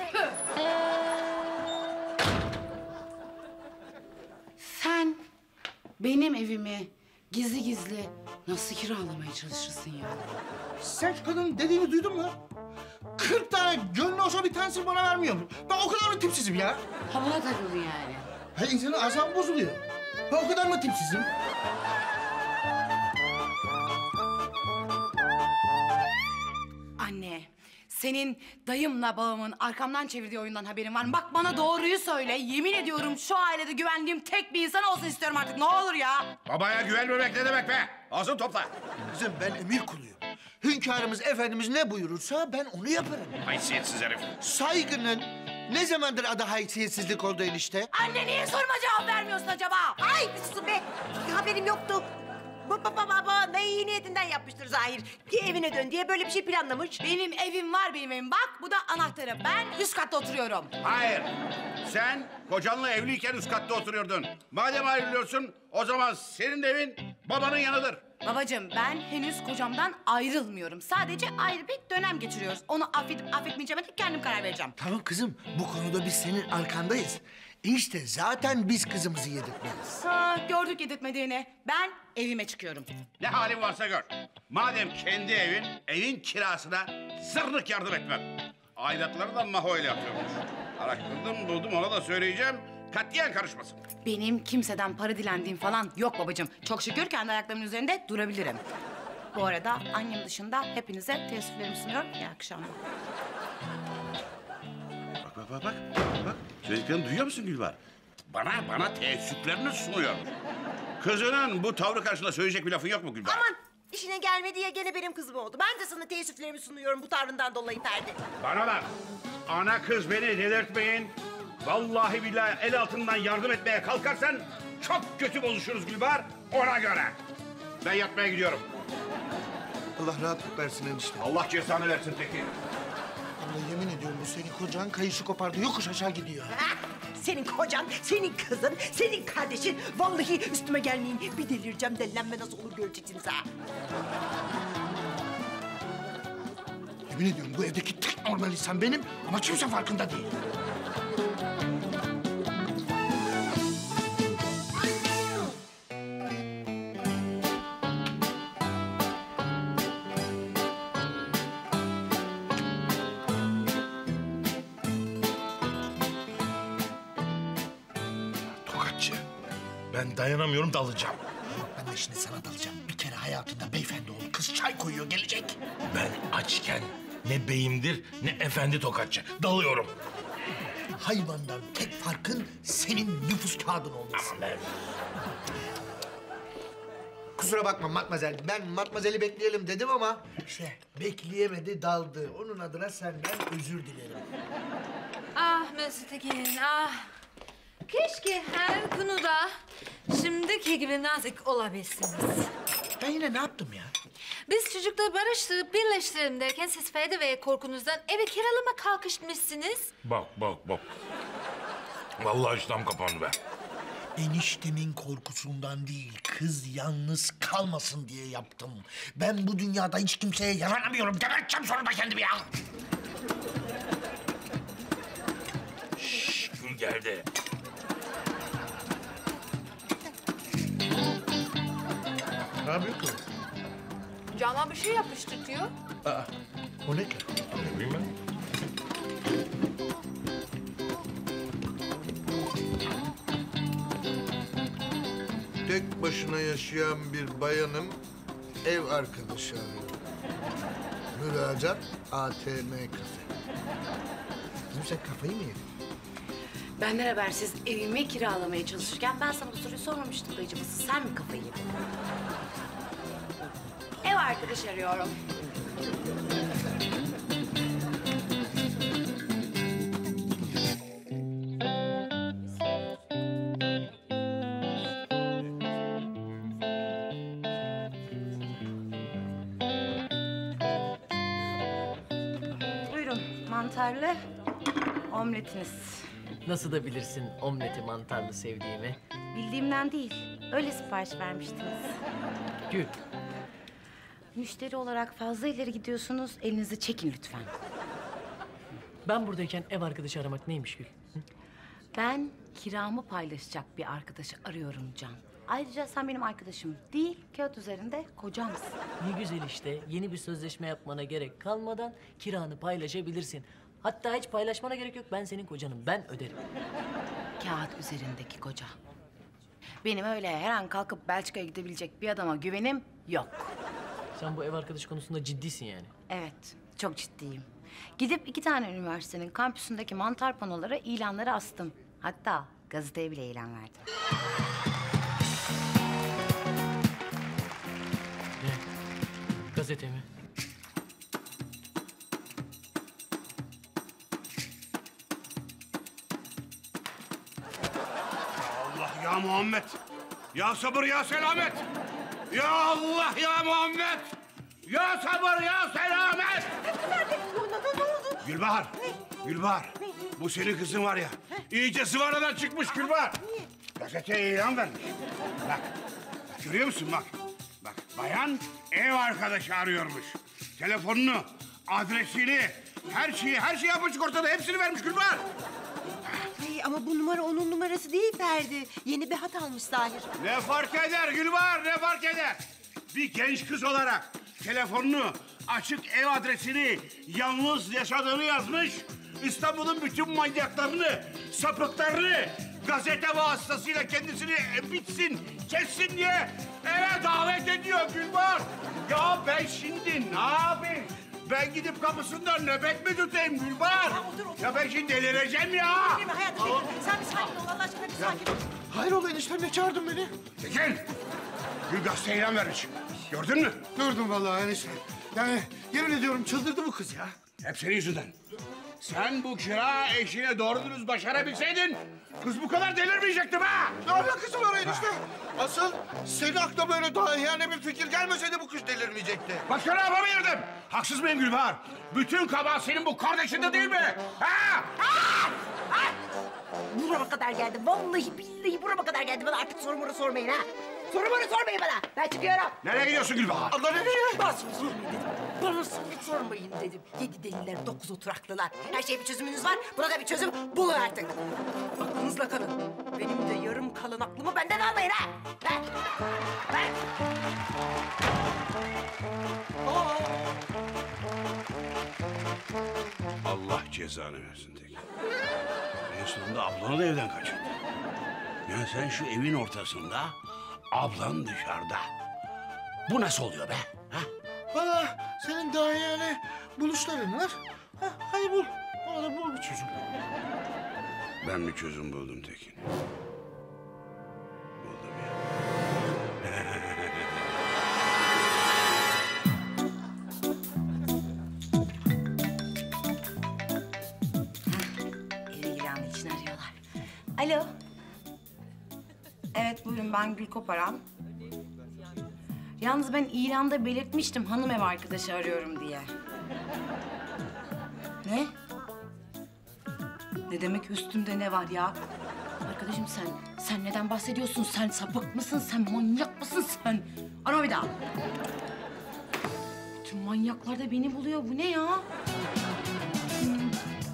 Sen benim evimi gizli gizli nasıl kiralamaya çalışırsın ya? Sen şu kadının dediğini duydun mu? Kırk tane gönlü olsa bir tanesini bana vermiyor. Ben o kadar mı tipsizim ya? Havana takıldın yani. Ha insanın asabı bozuluyor. Ben o kadar mı tipsizim? Anne, senin dayımla babamın arkamdan çevirdiği oyundan haberin var mı? Bak bana doğruyu söyle. Yemin ediyorum şu ailede güvendiğim tek bir insan olsun istiyorum artık. Ne olur ya. Babaya güvenmemek ne demek be? Ağzını topla. Kızım ben emir kuluyum. Hünkârımız efendimiz ne buyurursa ben onu yaparım. Haysiyetsiz herif. Saygının ne zamandır adı haysiyetsizlik oldu enişte? Anne niye sorma cevap vermiyorsun acaba? Ay sus be. Haberim yoktu. Baba baba baba ne iyi niyetinden yapmıştır Zahir. Ki evine dön diye böyle bir şey planlamış. Benim evim var benim evim. Bak bu da anahtarı. Ben üst katta oturuyorum. Hayır. Sen kocanla evliyken üst katta oturuyordun. Madem ayrılıyorsun o zaman senin evin babanın yanıdır. Babacığım ben henüz kocamdan ayrılmıyorum. Sadece ayrı bir dönem geçiriyoruz. Onu affedip affetmeyeceğime de kendim karar vereceğim. Tamam kızım bu konuda biz senin arkandayız. İşte zaten biz kızımızı yedirtmeyiz. Ha, gördük yedirtmediğini. Ben evime çıkıyorum. Ne halin varsa gör. Madem kendi evin, evin kirasına zırnık yardım etmem. Aidatları da Maho ile yapıyormuş. Araştırdım, buldum, ona da söyleyeceğim. Katiyen karışmasın. Benim kimseden para dilendiğim falan yok babacığım. Çok şükür kendi ayaklarımın üzerinde durabilirim. Bu arada annem dışında hepinize teessüflerimi sunuyorum. İyi akşamlar. Bak bak bak bak. Bak söylediklerini duyuyor musun Gülbar? Bana bana teessüflerini sunuyor. Kızının bu tavrı karşısında söyleyecek bir lafın yok mu Gülbar? Aman işine gelmedi ya gene benim kızım oldu. Ben de sana teessüflerimi sunuyorum bu tavrından dolayı Ferdi. Bana bak. Ana kız beni delirtmeyin. Vallahi billahi el altından yardım etmeye kalkarsan çok kötü bozuşuruz Gülbar. Ona göre. Ben yatmaya gidiyorum. Allah rahatlık versin enişte. Allah cezanı versin Tekin. Allah yemin ediyorum bu senin kocan kayışı kopardı yokuş aşağı gidiyor. Ha? Senin kocan, senin kızın, senin kardeşin. Vallahi üstüme gelmeyin. Bir delireceğim, delilenme nasıl olur göreceksiniz ha. Yemin ediyorum bu evdeki tek normal insan benim ama kimse farkında değil. Tokatçı. Ben dayanamıyorum dalacağım. Ben de şimdi sana dalacağım. Bir kere hayatında beyefendi ol. Kız çay koyuyor gelecek. Ben açken ne beyimdir ne efendi tokatçı. Dalıyorum. Hayvandan tek farkın senin nüfus kağıdın olması. Aman be. Kusura bakma Matmazel. Ben Matmazel'i bekleyelim dedim ama işte bekleyemedi daldı. Onun adına senden özür dilerim. Ah Mesut Tekin, ah. Keşke her konuda şimdiki gibi nazik olabilsiniz. Ben yine ne yaptım ya? Biz çocukları barıştırıp birleştirelim derken siz Ferdi ve korkunuzdan evi kiralama kalkışmışsınız. Bak bak bak. Vallahi iştahım kapandı be. Eniştemin korkusundan değil, kız yalnız kalmasın diye yaptım. Ben bu dünyada hiç kimseye yaranamıyorum. Geberteceğim sonunda kendimi ya. Şşş, Gül geldi. Ne yapıyor kız? Cama bir şey yapıştırtıyor. Aa, o ne ki? Ne bileyim ben? Tek başına yaşayan bir bayanım ev arkadaşı arıyor. Müracaat A T M kafe. Kızım sen kafayı mı yedin? Benden habersiz evimi kiralamaya çalışırken ben sana bu soruyu sormamıştım dayıcım. Sen mi kafayı yedin? ev arkadaş arıyorum. Buyurun, mantarlı omletiniz. Nasıl da bilirsin omleti mantarlı sevdiğimi? Bildiğimden değil, öyle sipariş vermiştiniz. Gül. Müşteri olarak fazla ileri gidiyorsunuz, elinizi çekin lütfen. Ben buradayken ev arkadaşı aramak neymiş Gül? Hı? Ben kiramı paylaşacak bir arkadaşı arıyorum Can. Ayrıca sen benim arkadaşım değil, kağıt üzerinde kocamsın. Ne güzel işte. Yeni bir sözleşme yapmana gerek kalmadan kiranı paylaşabilirsin. Hatta hiç paylaşmana gerek yok. Ben senin kocanım. Ben öderim. Kağıt üzerindeki koca. Benim öyle her an kalkıp Belçika'ya gidebilecek bir adama güvenim yok. Sen bu ev arkadaşı konusunda ciddisin yani. Evet, çok ciddiyim. Gidip iki tane üniversitenin kampüsündeki mantar panolara ilanları astım. Hatta gazeteye bile ilan verdim. Ne? Gazete mi? Allah ya Muhammed. Ya sabır ya selamet. Ya Allah ya Muhammed. Ya sabır ya selamet. Ne oldu? Gülbahar. Gülbahar. Bu senin kızın var ya. İyice zıvanadan çıkmış Gülbahar. Gazeteye ilan vermiş. Bak. Bak görüyor musun bak. Bak bayan ev arkadaşı arıyormuş. Telefonunu, adresini, her şeyi, her şeyi yapmışık ortada. Hepsini vermiş Gülbahar. Ay, ama bu numara onun numarası değil Ferdi. Yeni bir hat almış Zahir. Ne fark eder Gülbahar, ne fark eder? Bir genç kız olarak telefonunu, açık ev adresini, yalnız yaşadığını yazmış. İstanbul'un bütün manyaklarını, sapıklarını gazete vasıtasıyla kendisini bitsin, kessin diye eve davet ediyor Gülbahar. Ya ben şimdi ne yapayım? Ben gidip kapısından nöbet mi tutayım Gülbahar? Ya otur, otur. Ya ben şimdi delireceğim ya. Değil mi hayatım? Değil mi? Sen bir sakin ol Allah aşkına bir sakin ol. Hayrola eniştem ne çağırdın beni? Tekin, Gül gazete ilan vermiş. Gördün mü? Gördüm vallahi enişte. Yani yemin ediyorum çıldırdı bu kız ya. Hep senin yüzünden. Sen bu kira eşine doğru dürüst başarabilseydin... ...kız bu kadar delirmeyecekti be! Ne alakası var enişte? Asıl senin aklına böyle daha yani bir fikir gelmeseydi bu kız delirmeyecekti. Başka ne yapabilirdim? Haksız mıyım Gülbahar? Bütün kabahat senin bu kardeşinde değil mi? Ha? Ha? Ha? Burama kadar geldi. Vallahi billahi burama kadar geldi. Bana artık sorumu sormayın ha. Sorumu sormayın bana. Ben çıkıyorum. Nereye gidiyorsun Gülbahar? Abla nereye? Bana soru sormayın dedim. Bana soru sormayın dedim. Yedi deliler, dokuz oturaklılar. Her şeye bir çözümünüz var. Buna da bir çözüm bulun artık. Aklınızla kalın. Benim de yarım kalan aklımı benden almayın ha. Ha? Ha? Allah cezanı versin Tekin. En sonunda ablanı da evden kaçırdın. Yani sen şu evin ortasında, ablan dışarıda. Bu nasıl oluyor be? Ha? Valla senin daha yani buluşların var. Ha, hadi bul. Bana da bul bir çözüm. Ben bir çözüm buldum Tekin. Buldum ya. Evi ilanı için arıyorlar. Alo. Evet buyurun ben Gül Koparan. Yalnız ben ilanda belirtmiştim hanım ev arkadaşı arıyorum diye. Ne? Ne demek üstümde ne var ya? Arkadaşım sen, sen neden bahsediyorsun? Sen sapık mısın? Sen manyak mısın sen? Arama bir daha. Bütün manyaklar da beni buluyor. Bu ne ya? Hmm.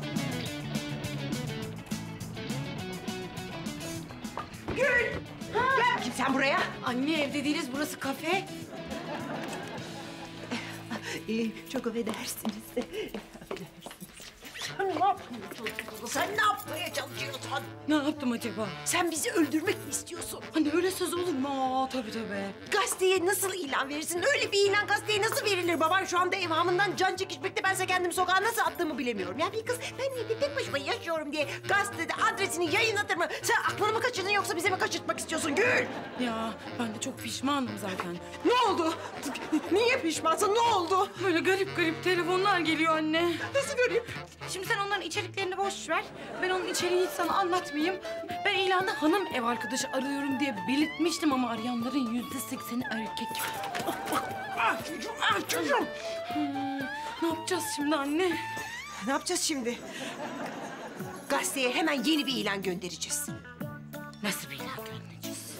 Gül! Gel bakayım sen buraya. Anne evde değiliz. Burası kafe. Ee, çok affedersiniz. Sen ne yapıyorsun? Sen ne yapmaya çalışıyorsun? Ne yaptım acaba? Sen bizi öldürmek mi istiyorsun? Anne öyle söz olur mu? Aa, tabii tabii. Gazeteye nasıl ilan verirsin? Öyle bir ilan gazeteye nasıl verilir? Baban şu anda evhamından can çekişmekte. Bense kendimi sokağa nasıl attığımı bilemiyorum. Ya bir kız ben evde tek başıma yaşıyorum diye gazetede adresini yayınlatır mı? Sen aklını mı kaçırdın yoksa Yoksa bize mi kaçırtmak istiyorsun Gül? Ya ben de çok pişmanım zaten. Ne oldu? Niye pişmansın? Ne oldu? Böyle garip garip telefonlar geliyor anne. Nasıl garip? Şimdi sen onların içeriklerini boş ver. Ben onun içeriğini hiç sana anlatmayayım. Ben ilanda hanım ev arkadaşı arıyorum diye belirtmiştim ama arayanların yüzde sekseni erkek. Ah çocuğum, ah çocuğum. Hmm, ne yapacağız şimdi anne? Ne yapacağız şimdi? Gazeteye hemen yeni bir ilan göndereceğiz. Nasıl bir ilan göndereceğiz?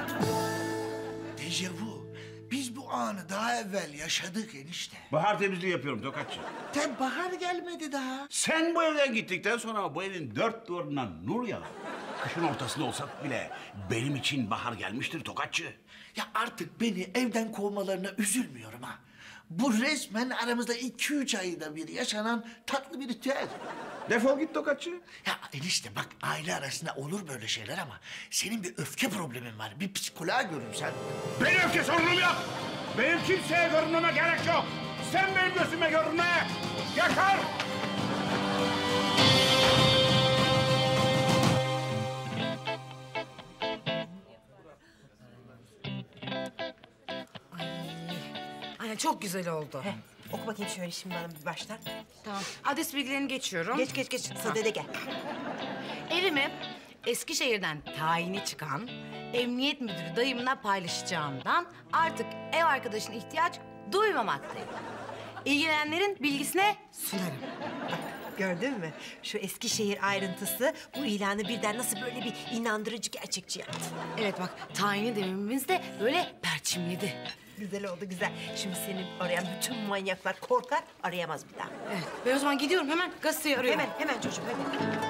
Dejavu. Biz bu anı daha evvel yaşadık enişte. Bahar temizliği yapıyorum Tokatçı. Te bahar gelmedi daha. Sen bu evden gittikten sonra bu evin dört duvarından nur yağar. Kışın ortasında olsak bile benim için bahar gelmiştir Tokatçı. Ya artık beni evden kovmalarına üzülmüyorum ha. Bu resmen aramızda iki üç ayda bir yaşanan tatlı bir ritüel. Defol git Tokatçı. Ya enişte bak aile arasında olur böyle şeyler ama senin bir öfke problemin var. Bir psikoloğa görünsen. Benim öfke sorunum yok. Benim kimseye görünmeme gerek yok. Sen benim gözüme görünme. Yakar. Ay çok güzel oldu. Heh, oku bakayım şöyle şimdi bana bir baştan. Tamam. Adres bilgilerini geçiyorum. Geç geç geç. Sadede gel. Evimi Eskişehir'den tayini çıkan emniyet müdürü dayımla paylaşacağımdan artık ev arkadaşına ihtiyaç duymamaktayım. İlgilenenlerin bilgisine sunarım. Gördün mü? Şu Eskişehir ayrıntısı bu ilanı birden nasıl böyle bir inandırıcı, gerçekçi yaptı. Evet bak tayini dememiz de böyle perçimledi. Güzel oldu, güzel. Şimdi senin arayan bütün manyaklar korkar, arayamaz bir daha. Evet. Ben o zaman gidiyorum hemen gazeteyi arıyorum. Hemen, hemen çocuğum, hemen.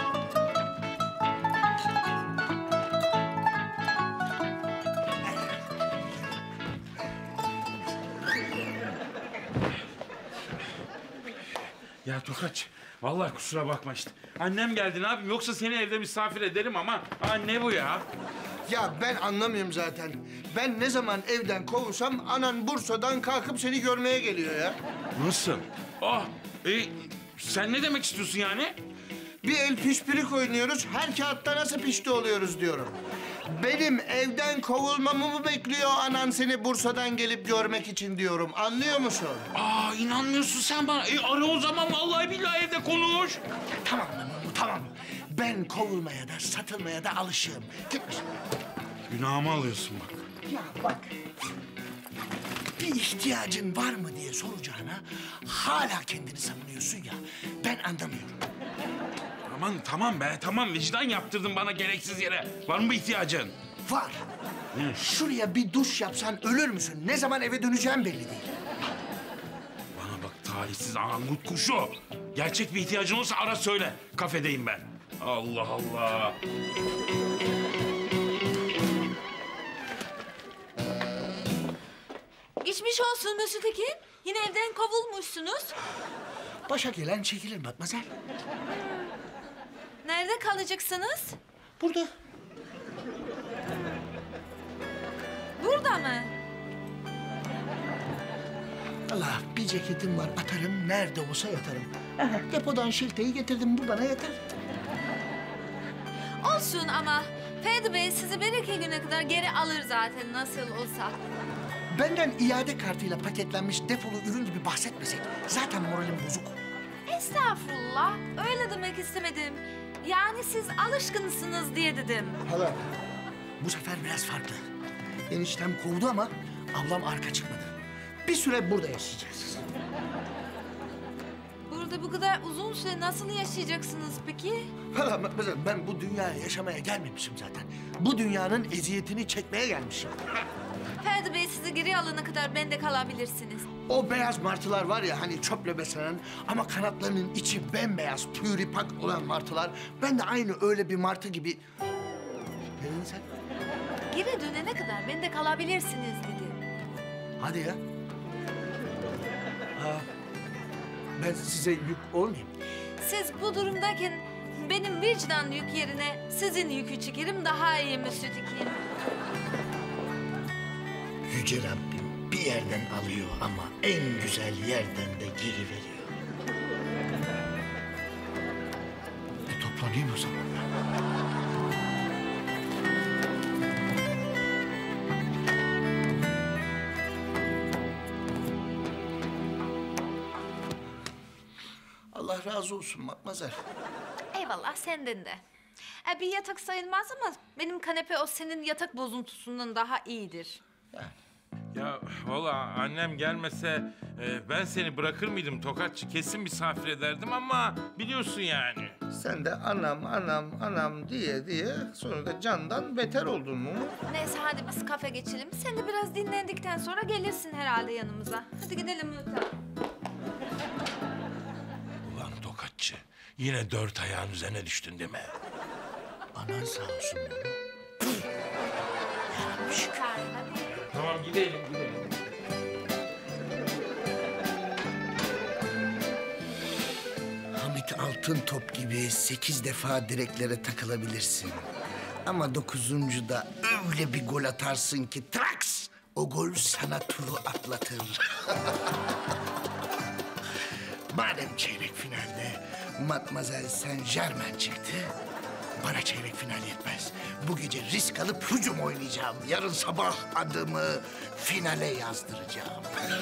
Ya Tokaç, vallahi kusura bakma işte. Annem geldi ne yapayım yoksa seni evde misafir ederim ama aa, ne bu ya? Ya ben anlamıyorum zaten. Ben ne zaman evden kovulsam anan Bursa'dan kalkıp seni görmeye geliyor ya. Nasıl? Ah, e, sen ne demek istiyorsun yani? Bir el pişpirik oynuyoruz, her kağıtta nasıl pişti oluyoruz diyorum. Benim evden kovulmamı mı bekliyor anan seni Bursa'dan gelip görmek için diyorum. Anlıyor musun? Aa, inanmıyorsun sen bana. E, ara o zaman vallahi billahi evde konuş. Ya, tamam mı Mummu, tamam. Ben kovulmaya da satılmaya da alışığım. Gitmiş. Günahımı alıyorsun bak. Ya bak. Bir ihtiyacın var mı diye soracağına hala kendini savunuyorsun ya. Ben anlamıyorum. Aman tamam be tamam vicdan yaptırdın bana gereksiz yere. Var mı bir ihtiyacın? Var. Ne? Şuraya bir duş yapsan ölür müsün? Ne zaman eve döneceğim belli değil. Bana bak talihsiz angut kuşu. Gerçek bir ihtiyacın olursa ara söyle. Kafedeyim ben. Allah Allah. Geçmiş olsun Mesut Ekin. Yine evden kovulmuşsunuz. Başa gelen çekilir Matmazel. Nerede kalacaksınız? Burada. Burada mı? Allah bir ceketim var atarım nerede olsa yatarım. Aha, depodan şilteyi getirdim bu bana yeter. Olsun ama Ferdi Bey sizi bir iki güne kadar geri alır zaten nasıl olsa. Benden iade kartıyla paketlenmiş defolu ürün gibi bahsetmesek zaten moralim bozuk. Estağfurullah. Öyle demek istemedim. Yani siz alışkınsınız diye dedim. Hala bu sefer biraz farklı. Eniştem kovdu ama ablam arka çıkmadı. Bir süre burada yaşayacağız. Burada bu kadar uzun süre nasıl yaşayacaksınız peki? Hala mesela ben bu dünyaya yaşamaya gelmemişim zaten. Bu dünyanın eziyetini çekmeye gelmişim. Ferdi Bey sizi geri alana kadar bende kalabilirsiniz. O beyaz martılar var ya hani çöple beslenen ama kanatlarının içi bembeyaz püripak olan martılar. Ben de aynı öyle bir martı gibi... Ne dedin sen? Geri dönene kadar bende kalabilirsiniz dedi. Hadi ya. Ha, ben size yük olmayayım. Siz bu durumdayken benim vicdan yük yerine sizin yükü çekerim daha iyi Mesut Ekin. Yüce Rabbim bir yerden alıyor ama en güzel yerden de geri veriyor. E, toplanayım o zaman. razı olsun Matmazel. Eyvallah senden de. E, bir yatak sayılmaz ama benim kanepe o senin yatak bozuntusundan daha iyidir. Ya valla annem gelmese e, ben seni bırakır mıydım Tokatçı? Kesin misafir ederdim ama biliyorsun yani. Sen de anam anam anam diye diye sonra da candan beter oldun mu? Neyse hadi biz kafe geçelim. Sen de biraz dinlendikten sonra gelirsin herhalde yanımıza. Hadi gidelim Muhtar. Ulan Tokatçı yine dört ayağın üzerine düştün değil mi? Anan sağ olsun oğlum. Çıkar hadi. Tamam gidelim gidelim. Hamit altın top gibi sekiz defa direklere takılabilirsin. Ama dokuzuncuda öyle bir gol atarsın ki traks! O gol sana turu atlatır. Madem çeyrek finalde Matmazel Saint Germain çıktı, bana çeyrek final yetmez. Bu gece risk alıp hücum oynayacağım. Yarın sabah adımı finale yazdıracağım.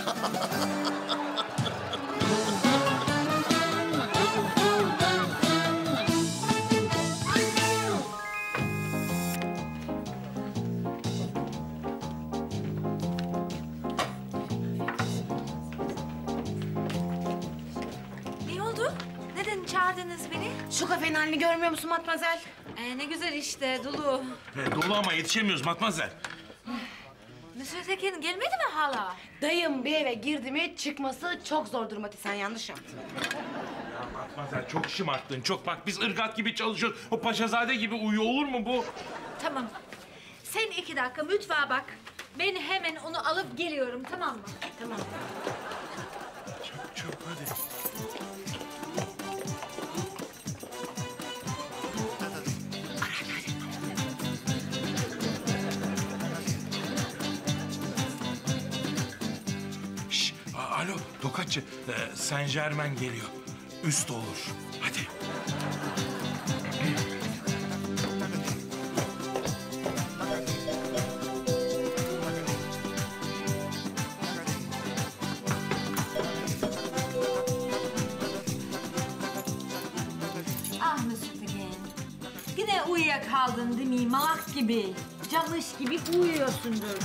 Ne oldu? Neden çağırdınız beni? Şu kafenin halini görmüyor musun Matmazel? Ee, ne güzel işte dolu. E, dolu ama yetişemiyoruz Matmazel. Monsieur Tekin gelmedi mi hala? Dayım bir eve girdi mi çıkması çok zordur Mati, sen yanlış yaptın. Ya Matmazel çok şımarttın çok. Bak biz ırgat gibi çalışıyoruz. O paşazade gibi uyuyor olur mu bu? Tamam. Sen iki dakika mutfağa bak. Ben hemen onu alıp geliyorum tamam mı? Tamam. Çok çok hadi. Şş, a- alo Tokatçı, e, Saint Germain geliyor. Üst olur. Hadi. Ah Monsieur Tekin. Yine uyuyakaldın değil mi? Malak gibi. Camış gibi uyuyorsundur.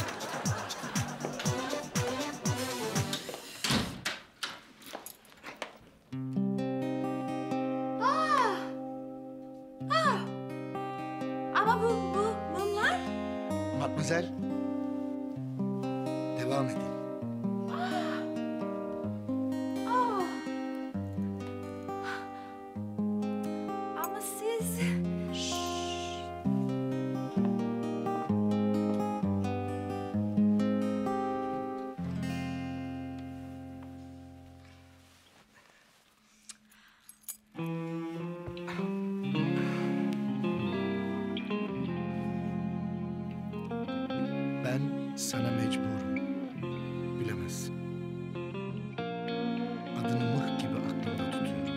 Ah! Ah! Ama bu, bu, bunlar? Matmazel, devam edin. Ah! Ama siz... Ben sana mecburum. Bilemezsin. Adını mıh gibi aklımda tutuyorum.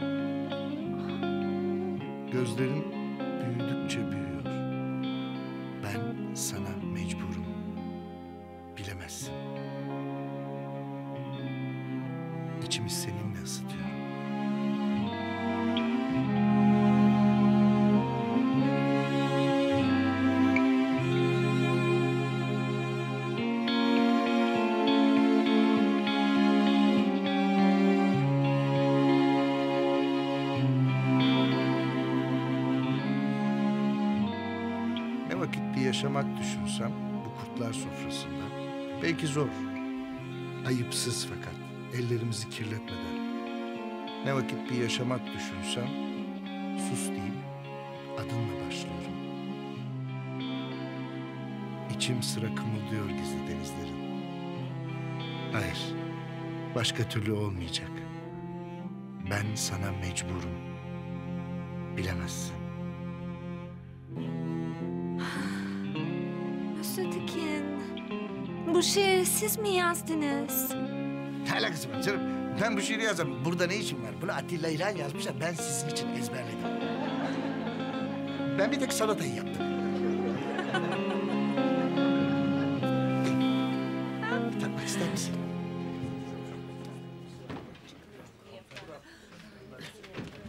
Gözlerin büyüdükçe büyüyor. Ben sana mecburum. Bilemezsin. İçimi seninle ısıtıyorum. Ne vakit bir yaşamak düşünsem bu kurtlar sofrasında. Belki zor, ayıpsız fakat ellerimizi kirletmeden. Ne vakit bir yaşamak düşünsem sus deyip adınla başlıyorum. İçim sıra kımıldıyor gizli denizlerin. Hayır, başka türlü olmayacak. Ben sana mecburum. Bilemezsin. Monsieur Tekin, bu şiiri siz mi yazdınız? Ne alakası var canım? Ben bu şiiri yazdım. Burada ne işim var? Bunu Atilla İlhan yazmış da ben sizin için ezberledim. Ben bir tek salatayı yaptım. Tatmak ister misin?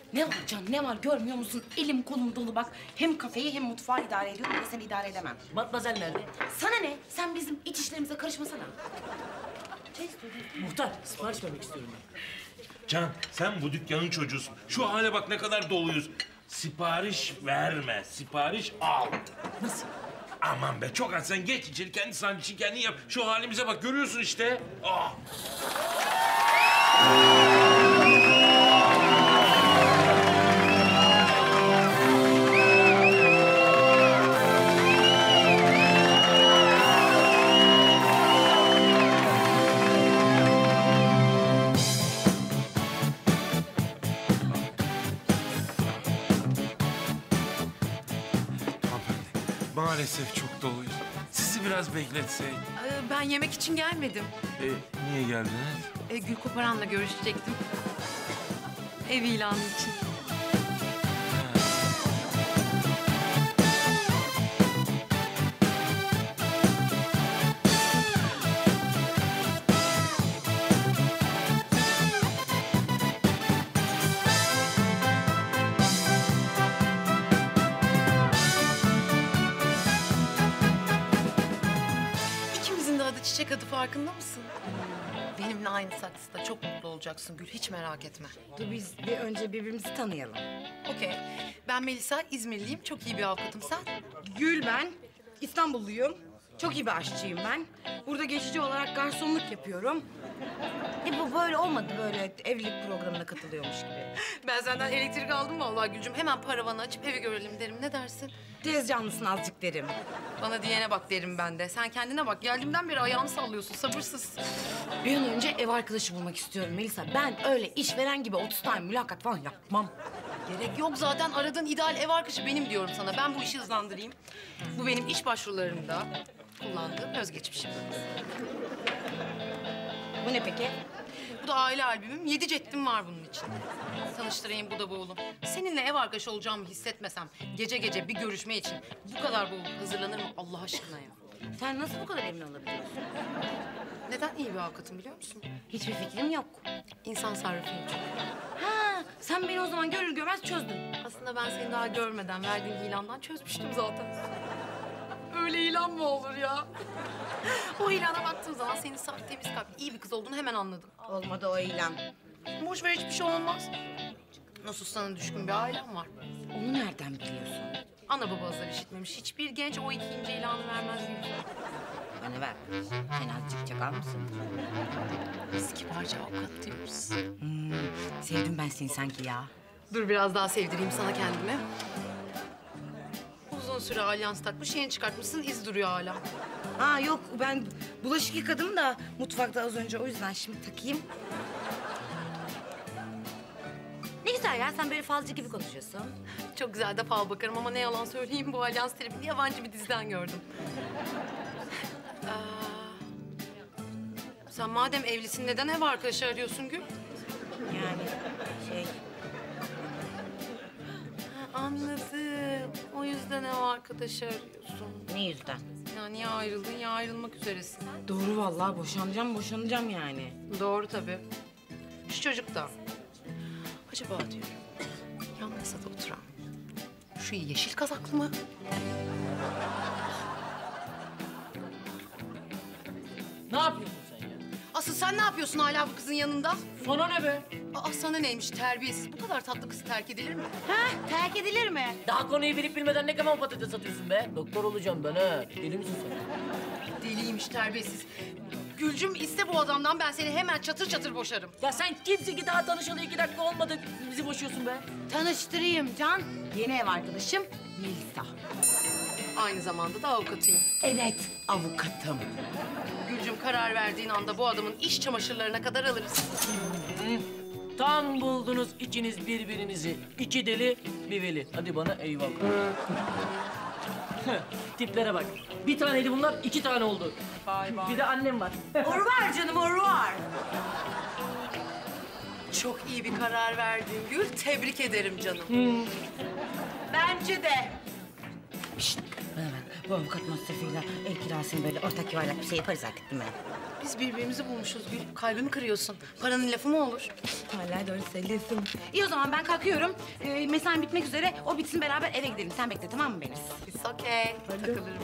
Ne var Can, ne var görmüyor musun? Elim kolum dolu bak. Hem kafeyi hem mutfağı idare ediyorum ve seni idare edemem. Matmazel nerede? Sana ne? Sen bizim iç işlerimize karışmasana. Muhtar, sipariş vermek istiyorum ben. Can, sen bu dükkanın çocuğusun. Şu hale bak ne kadar doluyuz. Sipariş verme, sipariş al. Nasıl? Aman be, çok az. Sen geç içeri, kendi sandviçini kendin yap. Şu halimize bak, görüyorsun işte. Ah. Maalesef çok doluyuz. Sizi biraz bekletsek. Ee, ben yemek için gelmedim. E, niye geldiniz? Ee, Gül Koparan'la görüşecektim. Ev ilanı için. İkimizin de adı Çiçek adı, farkında mısın? Benimle aynı saksıda çok mutlu olacaksın Gül, hiç merak etme. Dur biz bir önce birbirimizi tanıyalım. Okey. Ben Melisa, İzmirliyim. Çok iyi bir avukatım. Sen? Gül ben. İstanbulluyum. Çok iyi bir aşçıyım ben. Burada geçici olarak garsonluk yapıyorum. E bu böyle olmadı, böyle evlilik programına katılıyormuş gibi. Ben senden elektrik aldım vallahi Gülcüm. Hemen paravanı açıp evi görelim derim. Ne dersin? Tez canlısın azıcık derim. Bana diyene bak derim ben de. Sen kendine bak. Geldiğimden beri ayağını sallıyorsun. Sabırsız. Bir an önce ev arkadaşı bulmak istiyorum Melisa. Ben öyle işveren gibi otuz tane mülakat falan yapmam. Gerek yok zaten. Aradığın ideal ev arkadaşı benim diyorum sana. Ben bu işi hızlandırayım. Bu benim iş başvurularımda kullandığım özgeçmişim. Bu ne peki? Bu da aile albümüm. Yedi ceddim var bunun için. Tanıştırayım, bu da bu oğlum. Seninle ev arkadaşı olacağımı hissetmesem gece gece bir görüşme için bu kadar boğulup hazırlanır mı Allah aşkına ya? Sen nasıl bu kadar emin olabiliyorsun? Neden iyi bir avukatım biliyor musun? Hiçbir fikrim yok. İnsan sarrafıyım çok. Ha, sen beni o zaman görür görmez çözdün. Aslında ben seni daha görmeden verdiğin ilandan çözmüştüm zaten. Öyle ilan mı olur ya? O ilana baktığım zaman senin saf, temiz kalpli, iyi bir kız olduğunu hemen anladım. Olmadı o ilan. Boş ver, hiçbir şey olmaz. Nasıl sana düşkün bir ailem var. Onu nereden biliyorsun? Ana baba azar işitmemiş. Hiçbir genç o ikinci ilanı vermez gibi. Bana ver. Sen azıcık çakal mısın? Biz kibarca avukat diyoruz. Hmm, sevdim ben seni sanki ya. Dur biraz daha sevdireyim sana kendimi. Uzun süre alyans takmış, yeni çıkartmışsın, iz duruyor hala. Ha yok, ben bulaşık yıkadım da mutfakta az önce, o yüzden şimdi takayım. Ne güzel ya, sen böyle falcı gibi konuşuyorsun. Çok güzel de fal bakarım ama ne yalan söyleyeyim, bu alyans terimini yabancı bir diziden gördüm. Ee, sen madem evlisin neden ev arkadaşı arıyorsun Gül? Yani şey... Ha, anladım. O yüzden ev arkadaşı arıyorsun. Ne yüzden? Ya niye ayrıldın ya ayrılmak üzeresin. Doğru vallahi, boşanacağım boşanacağım yani. Doğru tabii. Şu çocuk da. Acaba diyorum, yan masada oturan şu yeşil kazaklı mı? Ne yapıyorsun sen ya? Asıl sen ne yapıyorsun hala bu kızın yanında? Sana ne be? Aa, sana neymiş terbiyesiz. Bu kadar tatlı kız terk edilir mi? Ha, terk edilir mi? Daha konuyu bilip bilmeden ne kaman patates atıyorsun be? Doktor olacağım ben ha. Deli misin sen? Deliymiş, terbiyesiz. Gülcüm, iste bu adamdan, ben seni hemen çatır çatır boşarım. Ya sen kimsin ki daha tanışalı iki dakika olmadı bizi boşuyorsun be? Tanıştırayım Can. Yeni ev arkadaşım Melisa. Aynı zamanda da avukatıyım. Evet, avukatım. Gülcüm, karar verdiğin anda bu adamın iş çamaşırlarına kadar alırız. Hı. Tam buldunuz ikiniz birbirinizi. İki deli, bir veli. Hadi bana eyvallah. Tiplere bak. Bir taneydi bunlar, iki tane oldu. Bay bay. Bir de annem var. Oru var canım, oru var. Çok iyi bir karar verdin Gül. Tebrik ederim canım. Hı. Bence de. Şişt, bana bak. Bu avukat masrafıyla ev kirasını böyle ortak yuvarlak bir şey yaparız artık değil mi? Biz birbirimizi bulmuşuz Gül. Kalbimi kırıyorsun. Paranın lafı mı olur? Vallahi doğru söylüyorsun. İyi o zaman ben kalkıyorum. Ee, mesaim bitmek üzere. O bitsin beraber eve gidelim. Sen bekle tamam mı Beniz? It's okay. Takılırım.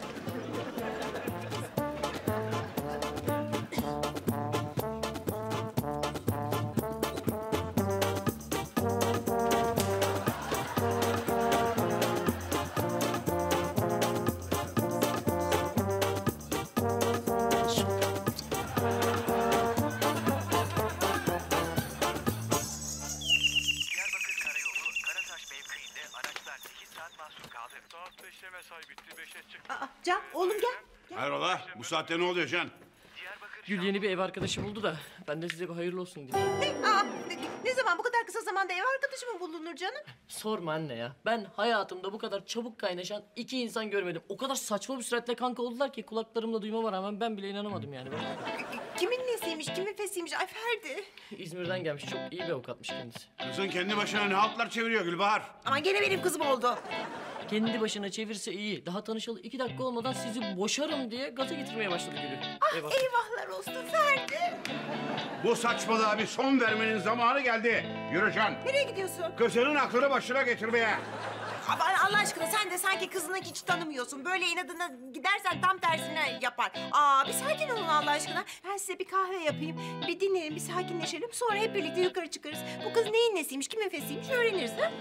Aa, Can oğlum gel. Hayrola? Bu saatte ne oluyor Can? Gül yeni bir ev arkadaşı buldu da ben de size bir hayırlı olsun diyeyim. Ne, aa, ne, ne zaman bu kadar kısa zamanda ev arkadaşı mı bulunur canım? Sorma anne ya. Ben hayatımda bu kadar çabuk kaynaşan iki insan görmedim. O kadar saçma bir süratle kanka oldular ki kulaklarımla duymama rağmen ben bile inanamadım yani. Kimin nesiymiş, kimin fesiymiş? Ay Ferdi. İzmir'den gelmiş. Çok iyi bir avukatmış kendisi. Kızın kendi başına ne haltlar çeviriyor Gülbahar? Ama gene benim kızım oldu. Kendi başına çevirse iyi. Daha tanışalı iki dakika olmadan sizi boşarım diye gaza getirmeye başladı Gül'ü. Ah eyvah. Eyvahlar olsun Ferdi. Bu saçmalığa bir son vermenin zamanı geldi. Yürü Can. Nereye gidiyorsun? Kızının aklını başına getirmeye. Ama Allah aşkına sen de sanki kızını hiç tanımıyorsun. Böyle inadına gidersen tam tersine yapar. Aa bir sakin olun Allah aşkına. Ben size bir kahve yapayım. Bir dinlenin, bir sakinleşelim. Sonra hep birlikte yukarı çıkarız. Bu kız neyin nesiymiş, kimin fesiymiş öğreniriz ha?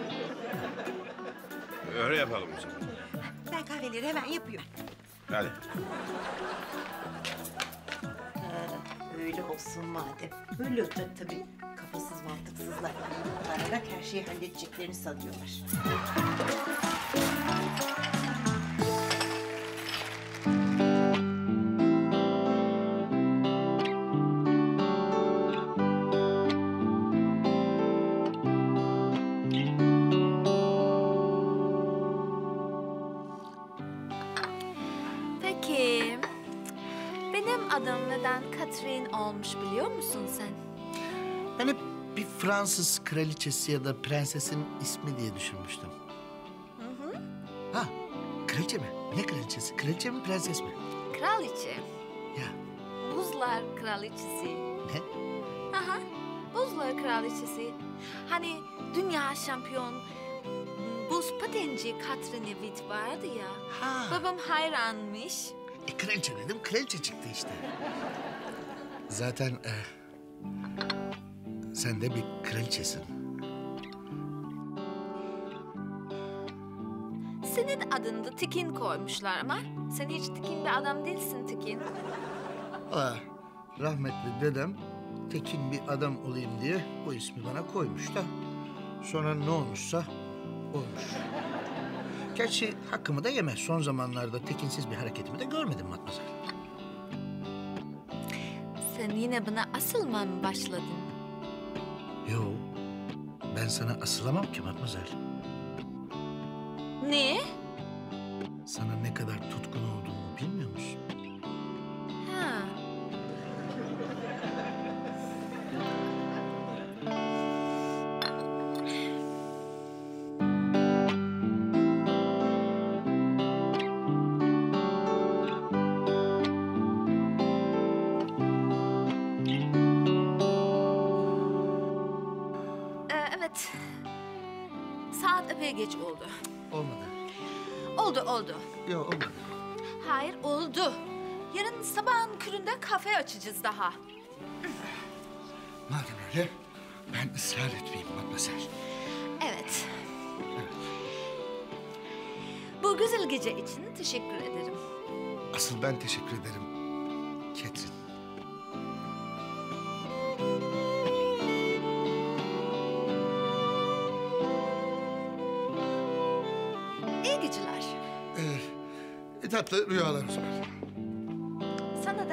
Öyle yapalım o zaman. Ben kahveleri hemen yapıyorum. Hadi. Öyle olsun madem. Öyle de tabii kafasız mantıksızlar. Ararak her şeyi halledeceklerini sanıyorlar. Peki, benim adım neden Catherine olmuş biliyor musun sen? Ben hep bir Fransız kraliçesi ya da prensesin ismi diye düşünmüştüm. Hı hı. Ha, kraliçe mi? Ne kraliçesi? Kraliçe mi, prenses mi? Kraliçe. Ya. Buzlar kraliçesi. Ne? Aha, buzlar kraliçesi. Hani dünya şampiyon buz patenci Catherine Witt vardı ya. Ha. Babam hayranmış. E, kraliçe dedim, kraliçe çıktı işte. Zaten e, sen de bir kraliçesin. Senin adını da Tekin koymuşlar ama sen hiç Tekin bir adam değilsin Tekin. Aa, rahmetli dedem tekin bir adam olayım diye bu ismi bana koymuş da sonra ne olmuşsa olmuş. Gerçi hakkımı da yeme. Son zamanlarda tekinsiz bir hareketimi de görmedim Matmazel. Sen yine bana asılma mı başladın? Yo, ben sana asılamam ki Matmazel. Ne? Sana ne kadar tutkun olduğumu bilmiyor musun? Ha. Ee, evet. Saat epey geç oldu. Olmadı. Oldu, oldu. Yo, olmadı. Hayır, oldu. Yarın sabahın köründe kafe açacağız daha. Madem öyle ben ısrar etmeyeyim Matmazel. Evet. Bu güzel gece için teşekkür ederim. Asıl ben teşekkür ederim Catherine. İyi geceler. Ee, tatlı rüyalar o zaman. Sana da.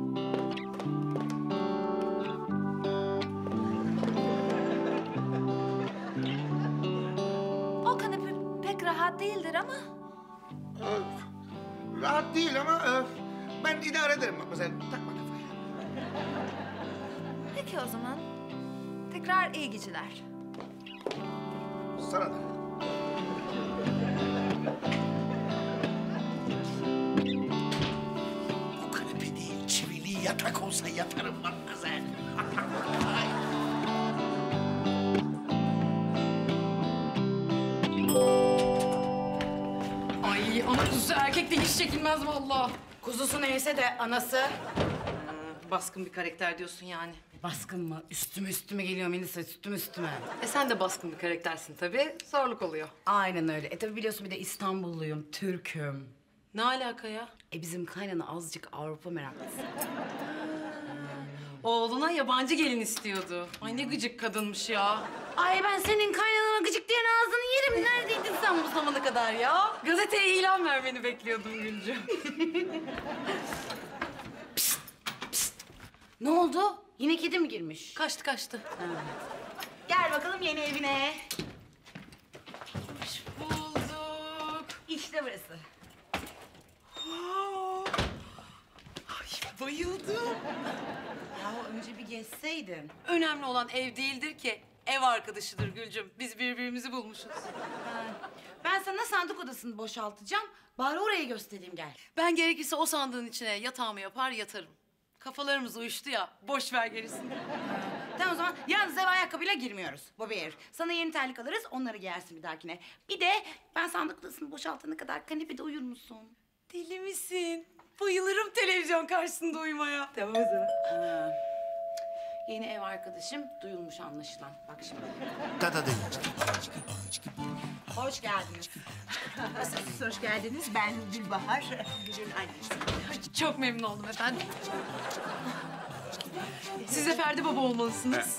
O kanepe pek rahat değildir ama. Ee, rahat değil ama e, ben idare ederim Matmazel. Takma kafaya. Peki o zaman. Tekrar iyi geceler. Sana da. Bu kanepe değil, çivili yatak olsa yatarım lan kıza. Ay ana kuzusu erkek de hiç çekilmez vallahi. Kuzusu neyse de anası. Baskın bir karakter diyorsun yani. Baskın mı? Üstüme üstüme geliyor Melisa, üstüme üstüme. E sen de baskın bir karaktersin tabii. Zorluk oluyor. Aynen öyle. E tabii biliyorsun bir de İstanbulluyum, Türk'üm. Ne alaka ya? E bizim kaynana azıcık Avrupa meraklısı. Oğluna yabancı gelin istiyordu. Ay ne gıcık kadınmış ya. Ay ben senin kaynanana gıcık diyen ağzını yerim. Neredeydin sen bu zamana kadar ya? Gazeteye ilan vermeni bekliyordum Gülcüm. Pişt, pişt. Ne oldu? Yine kedi mi girmiş? Kaçtı kaçtı. Ha. Gel bakalım yeni evine. Hoş bulduk. İşte burası. Ay bayıldım. Ya önce bir gezseydin. Önemli olan ev değildir ki. Ev arkadaşıdır Gülcüm. Biz birbirimizi bulmuşuz. Ha. Ben sana sandık odasını boşaltacağım. Bari orayı göstereyim gel. Ben gerekirse o sandığın içine yatağımı yapar yatarım. Kafalarımız uyuştu ya. Boş ver gerisini. Tamam o zaman yalnız eve ayakkabıyla girmiyoruz. Bu bir. Sana yeni terlik alırız, onları giyersin bir dahakine. Bir de ben sandık odasını boşaltana kadar kanepede uyur musun? Deli misin? Bayılırım televizyon karşısında uyumaya. Tamam o zaman. Ha. Yeni ev arkadaşım duyulmuş anlaşılan. Bak şimdi. Hoş geldiniz. Siz hoş geldiniz. Ben Gülbahar, Gül'ün annesi. Çok memnun oldum efendim. Siz de Ferdi Baba olmalısınız.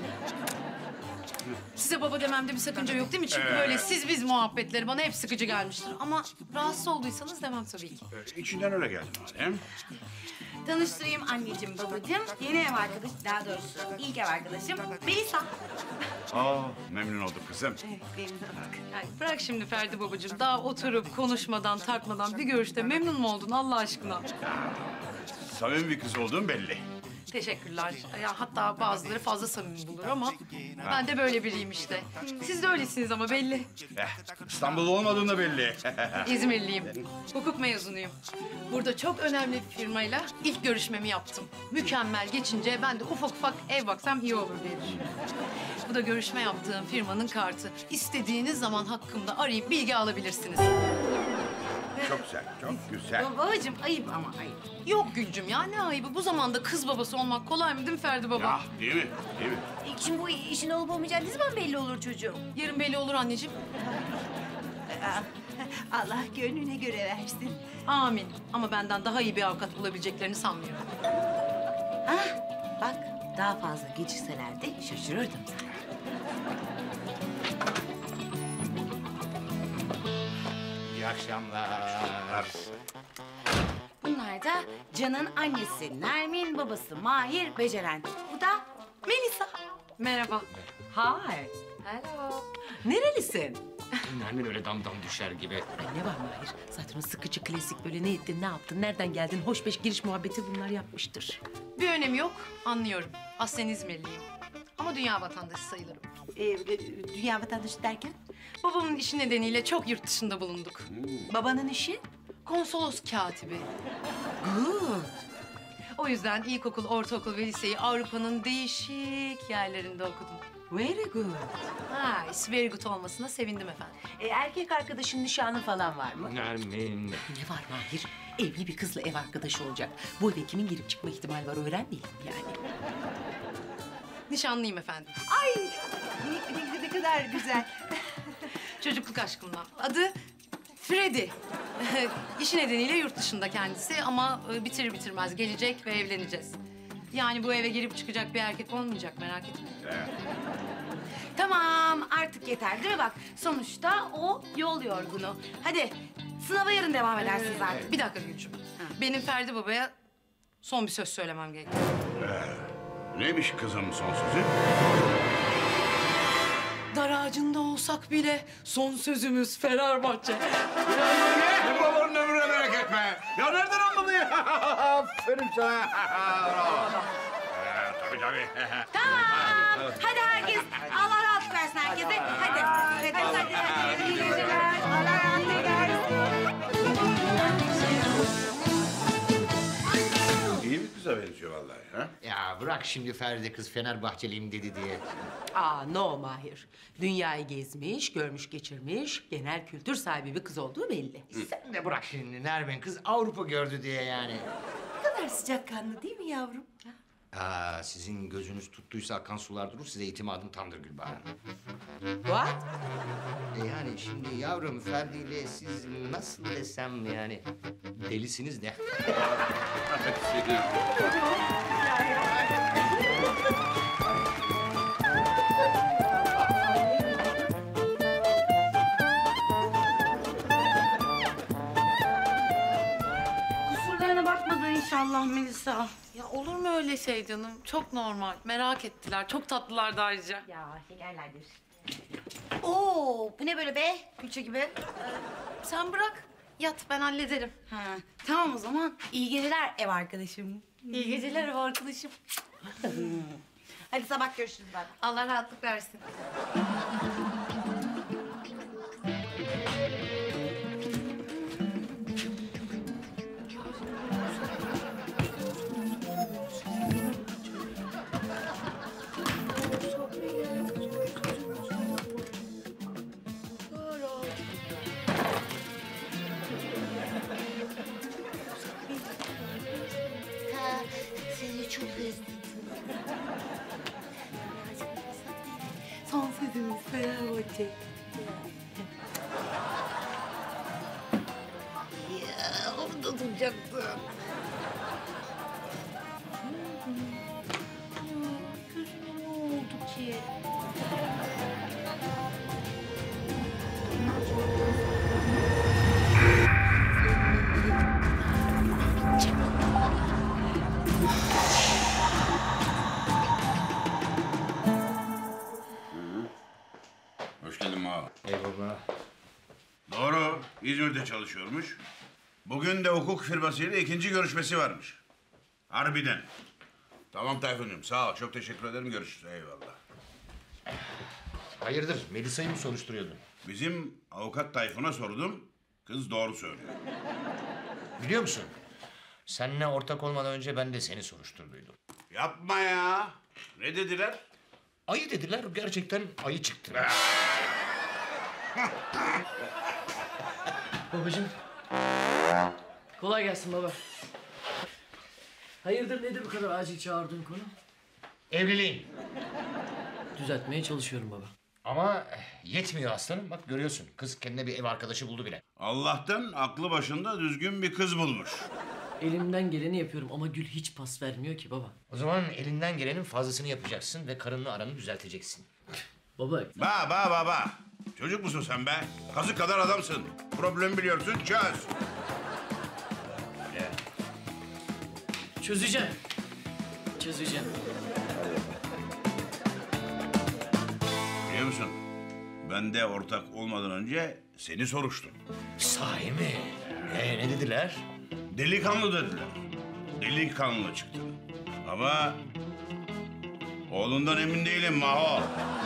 Size baba dememde bir sakınca yok değil mi? Çünkü böyle siz biz muhabbetleri bana hep sıkıcı gelmiştir. Ama rahatsız olduysanız demem tabii ki. Ee, içinden öyle geldi madem. Tanıştırayım anneciğim, babacığım. Yeni ev arkadaş, daha doğrusu ilk ev arkadaşım Melisa. Aa, memnun oldum kızım. Yani bırak şimdi Ferdi babacığım. Daha oturup konuşmadan, takmadan bir görüşte memnun mu oldun Allah aşkına? Samimi bir kız olduğum belli. Teşekkürler. Ya hatta bazıları fazla samimi bulur ama ben de böyle biriyim işte. Siz de öylesiniz ama belli. Eh, İstanbul'da olmadığın da belli. İzmirliyim. Hukuk mezunuyum. Burada çok önemli bir firmayla ilk görüşmemi yaptım. Mükemmel geçince ben de ufak ufak ev baksam iyi olur diye düşünüyorum. Bu da görüşme yaptığım firmanın kartı. İstediğiniz zaman hakkımda arayıp bilgi alabilirsiniz. Çok güzel, çok güzel. Babacığım ayıp ama ayıp. Yok Gülcüm ya ne ayıbı. Bu zamanda kız babası olmak kolay mı değil mi Ferdi baba? Ya değil mi? Değil mi? Şimdi bu işin olup olmayacağı ne zaman belli olur çocuğum? Yarın belli olur anneciğim. Allah gönlüne göre versin. Amin. Ama benden daha iyi bir avukat bulabileceklerini sanmıyorum. Ah, bak daha fazla gecikselerdi şaşırırdım sana. İyi akşamlar. Bunlar da Can'ın annesi Nermin, babası Mahir, Beceren. Bu da Melisa. Merhaba. Hi. Hello. Nerelisin? Nermin öyle damdam düşer gibi. Ay ne var Mahir? Zaten o sıkıcı klasik böyle ne ettin, ne yaptın, nereden geldin? Hoş beş giriş muhabbeti bunlar yapmıştır. Bir önemi yok, anlıyorum. Aslen İzmirliyim. Ama dünya vatandaşı sayılırım. Ee, dünya vatandaşı derken? Babamın işi nedeniyle çok yurt dışında bulunduk. Babanın işi? Konsolos katibi. Good. O yüzden ilkokul, ortaokul ve liseyi Avrupa'nın değişik yerlerinde okudum. Very good. Ha, it's very good olmasına sevindim efendim. E, erkek arkadaşın nişanı falan var mı? Nermin. Ne var Mahir? Evli bir kızla ev arkadaşı olacak. Bu eve kimin girip çıkma ihtimali var öğrenmeyelim yani. Nişanlıyım efendim. Ay ne, ne, ne kadar güzel. Çocukluk aşkımla. Adı Freddy. İşi nedeniyle yurt dışında kendisi ama bitirir bitirmez gelecek ve evleneceğiz. Yani bu eve girip çıkacak bir erkek olmayacak merak etme. Tamam artık yeter değil mi bak? Sonuçta o yol yorgunu. Hadi sınava yarın devam edersiniz artık. Bir dakika Gülcüm. Benim Ferdi Baba'ya son bir söz söylemem gerekiyor. Ee, neymiş kızım son sözü? Dar ağacında olsak bile son sözümüz Fenerbahçe. Ne? Babanın ömrüne merak etme. Ya nereden anladın ya? Aferin sana. Ee, tabii tabii. Tamam. Hadi herkes Allah rahatlık versin herkese. Hadi. Hadi hadi. hadi. İyi geceler. Allah rahatlık versin. İyi bir kıza benziyor. gerekiyor vallahi. Ha? Ya bırak şimdi Feride kız Fenerbahçeliyim dedi diye. Aa no Mahir. Dünyayı gezmiş, görmüş geçirmiş, genel kültür sahibi bir kız olduğu belli. Sen de bırak şimdi Nermin kız Avrupa gördü diye yani. Ne kadar sıcakkanlı değil mi yavrum? Aa, sizin gözünüz tuttuysa akan sular durur, size itimadım tamdır Gülbahar Hanım. What? E yani şimdi yavrum Ferdi ile siz nasıl desem yani delisiniz de. Kusurlarına bakmadın inşallah Melisa. Ya olur mu öyle şey canım? Çok normal. Merak ettiler. Çok tatlılardı ayrıca. Ya şekerlerdir. Oo, bu ne böyle be? Külçe gibi. Sen bırak. Yat ben hallederim. Ha, tamam o zaman. İyi geceler ev arkadaşım. İyi geceler ev arkadaşım. Hadi sabah görüşürüz ben. Allah rahatlık versin. Seni çok özledim. Son sözümüz Fenerbahçe. Ya orada duracaktım. Gözüme ne oldu ki? Hoş geldin Maho. Eyvallah. Doğru, İzmir'de çalışıyormuş. Bugün de hukuk firmasıyla ikinci görüşmesi varmış. Harbiden. Tamam Tayfun'cum, sağ ol. Çok teşekkür ederim. Görüşürüz. Eyvallah. Hayırdır, Melisa'yı mı soruşturuyordun? Bizim avukat Tayfun'a sordum. Kız doğru söylüyor. Biliyor musun? Seninle ortak olmadan önce ben de seni soruşturduydum. Yapma ya. Ne dediler? Ayı dediler, gerçekten ayı çıktı. Babacığım. Kolay gelsin baba. Hayırdır nedir bu kadar acil çağırdığın konu? Evliliğin. Düzeltmeye çalışıyorum baba. Ama yetmiyor aslanım. Bak görüyorsun, kız kendine bir ev arkadaşı buldu bile. Allah'tan aklı başında düzgün bir kız bulmuş. Elimden geleni yapıyorum ama Gül hiç pas vermiyor ki baba. O zaman elinden gelenin fazlasını yapacaksın ve karınla aranı düzelteceksin. Baba. Ba ba ba ba. Çocuk musun sen be? Kazık kadar adamsın. Problemi biliyorsun, çöz. Çözeceğim. Çözeceğim. Biliyor musun? Ben de ortak olmadan önce seni soruştum. Sahi mi? Ee, ne dediler? Delikanlı dediler. Delikanlı çıktı. Ama oğlundan emin değilim Maho.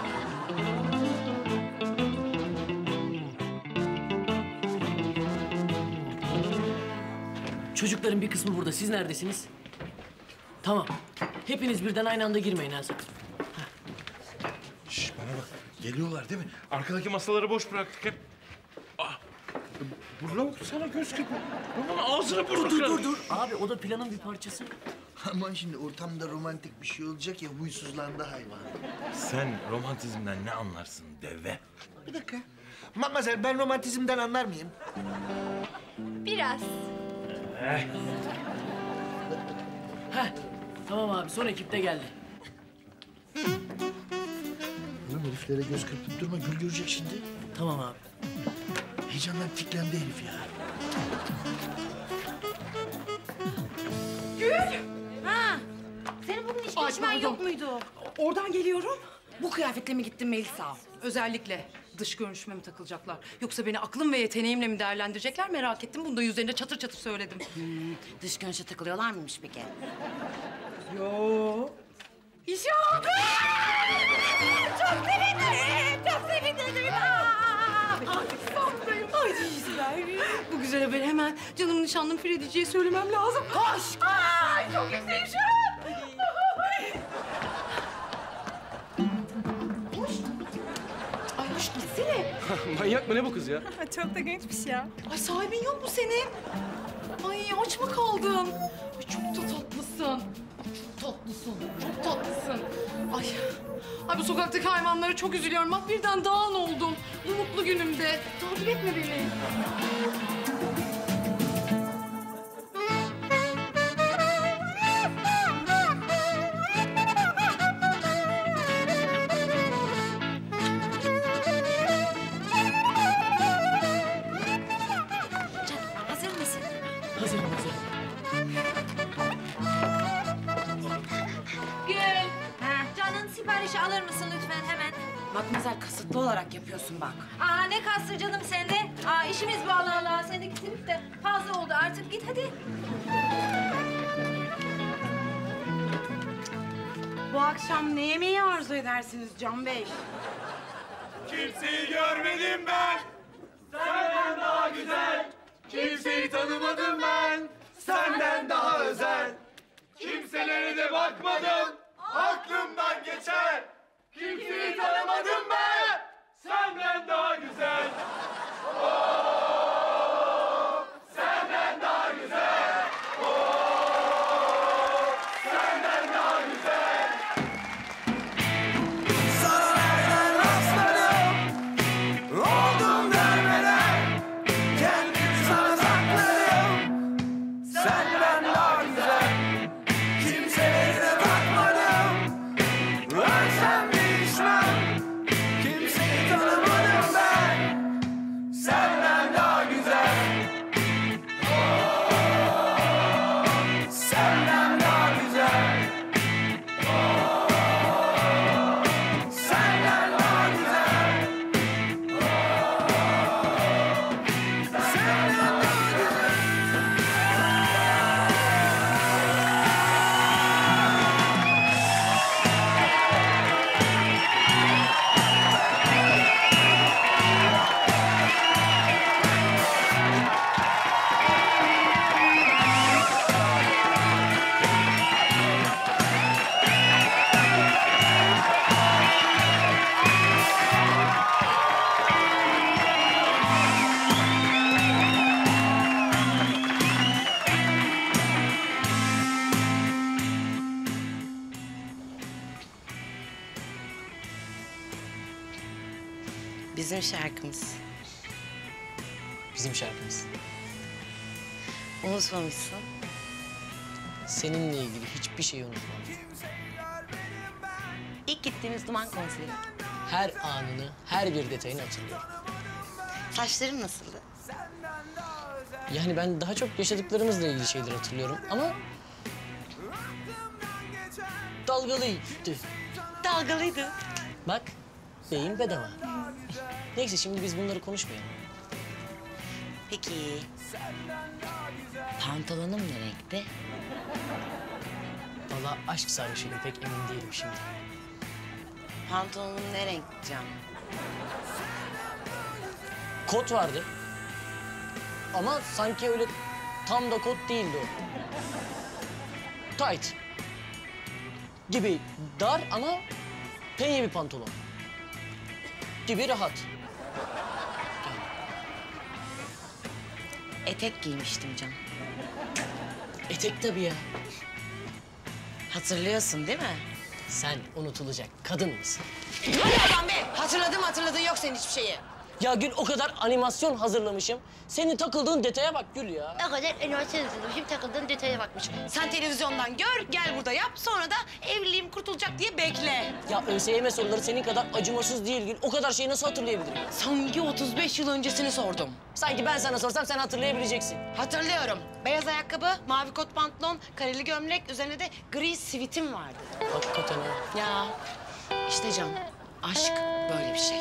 Çocukların bir kısmı burada. Siz neredesiniz? Tamam. Hepiniz birden aynı anda girmeyin ha sakın. Şş, bana bak. Geliyorlar değil mi? Arkadaki masaları boş bıraktık hep. Ah. Bu lavuk sana göz kırpıyor. Bunun ağzını burnunu Dur dur kırarım. dur dur. Abi o da planın bir parçası. Aman şimdi ortamda romantik bir şey olacak ya huysuzlandı hayvan. Sen romantizmden ne anlarsın deve? Bir dakika. Matmazel ben romantizmden anlar mıyım? Biraz. Heh. Tamam abi son ekip de geldi. Oğlum heriflere göz kırpıp durma Gül görecek şimdi. Tamam abi. Heyecandan tiklendi herif ya. Gül! Ha! Senin bugün iş görüşmen yok muydu? Oradan geliyorum. Bu kıyafetle mi gittin Melisa? Özellikle dış görünüşüme mi takılacaklar? Yoksa beni aklım ve yeteneğimle mi değerlendirecekler merak ettim. Bunu da yüzlerinde çatır çatır söyledim. Hmm, dış görünüşe takılıyorlar mıymış peki? Yo. İş oldu! Çok sevindim! Çok sevindim! Ay sondayım. Ay güzel. Bu güzel haberi hemen canım nişanlım Fredici'ye söylemem lazım. Koş! Ay çok yükseğim şu an! Manyak mı ne bu kız ya? Çok da gençmiş ya. Ay sahibin yok mu senin? Ay aç mı kaldın? Ay çok da tatlısın. Ay, çok tatlısın, çok tatlısın. Ay, ay bu sokaktaki hayvanlara çok üzülüyorum. Bak birden dağın oldum. Bu mutlu günümde. Takip etme beni. Hazır mısın? Hazırım hazırım. Gül. Canın siparişi alır mısın lütfen hemen? Matmazel kasıtlı olarak yapıyorsun bak. Aa ne kastı canım sende? Aa işimiz bu Allah Allah. Sen de gittin de fazla oldu artık git hadi. Bu akşam ne yemeği arzu edersiniz Can Bey? Kimseyi görmedim ben, senden daha güzel. Kimseyi tanımadım ben, senden daha özel. Kimselere de bakmadım, aklımdan geçer. Kimseyi tanımadım ben, senden daha güzel. Oh, senden daha güzel. Oh, senden daha güzel. Sana nereden rastladım, oldum dermeden. Kendimi sana sakladım, senden daha güzel. Kimselere de bakmadım, ölsem değişmem. Kimseyi tanımadım ben, senden daha güzel. Oh, senden daha güzel. Oh, senden daha güzel. Oh, senden daha güzel. Bizim şarkımız. Bizim şarkımız. Unutmamışsın. Seninle ilgili hiçbir şeyi unutmam. İlk gittiğimiz Duman konseri. Her anını, her bir detayını hatırlıyorum. Saçlarım nasıldı? Yani ben daha çok yaşadıklarımızla ilgili şeyler hatırlıyorum ama... dalgalıydı. Dalgalıydı. Bak, beyin bedava. Neyse şimdi biz bunları konuşmayalım. Peki. Pantolonum ne renkte? Vallahi aşk sarhoşuyum, pek emin değilim şimdi. Pantolonum ne renk Can? Kot vardı. Ama sanki öyle tam da kot değildi o. Tight. Gibi dar ama penye bir pantolon. Gibi rahat. Etek giymiştim Can. Etek tabii ya. Hatırlıyorsun değil mi? Sen unutulacak kadın mısın? Hadi Aman be! Hatırladım hatırladın yok senin hiçbir şeyi. Ya Gül o kadar animasyon hazırlamışım. Senin takıldığın detaya bak Gül ya. O kadar animasyon hazırlamışım takıldığın detaya bakmış. Sen televizyondan gör gel burada yap sonra da evliliğim kurtulacak diye bekle. Ya ÖSYM soruları senin kadar acımasız değil Gül. O kadar şeyi nasıl hatırlayabilirim? Sanki otuz beş yıl öncesini sordum. Sanki ben sana sorsam sen hatırlayabileceksin. Hatırlıyorum. Beyaz ayakkabı, mavi kot pantolon, kareli gömlek, üzerine de gri sivitim vardı. Hakikaten ha. Ya işte Can, aşk böyle bir şey.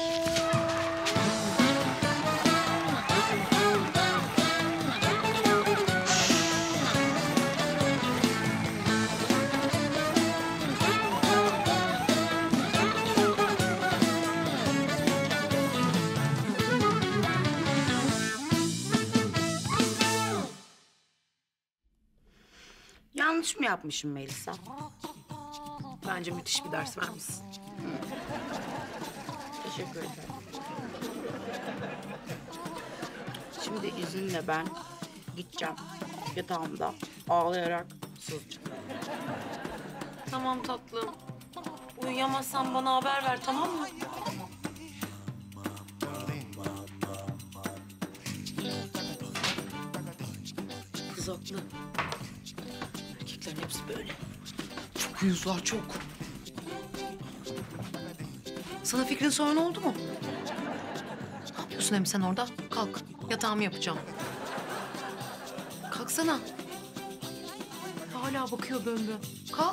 Yanlış mı yapmışım Melisa? Bence müthiş bir ders vermişsin. Teşekkür ederim. Şimdi izinle ben gideceğim. Yatağımda ağlayarak sızacağım. Tamam tatlım. Uyuyamazsan bana haber ver, tamam mı? Kız haklı. Erkeklerin hepsi böyle. Çok yüzler çok. Sana fikrin sorun oldu mu? Ne yapıyorsun hem sen orada? Kalk, yatağımı yapacağım. Kalksana. Hala bakıyor bön bön. Kalk.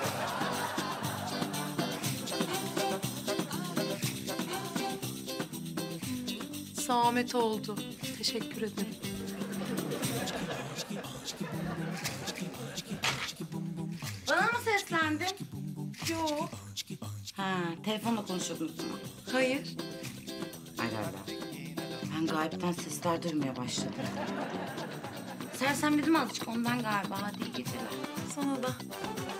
Zahmet oldu. Teşekkür ederim. Bana mı seslendin? Yok. Ha, telefonla konuşuyordunuz ama. Hayır. Hayır, hayır. Ben gayipten sesler duymaya başladım. Sersemledim azıcık ondan galiba. Hadi iyi geceler. Sana da.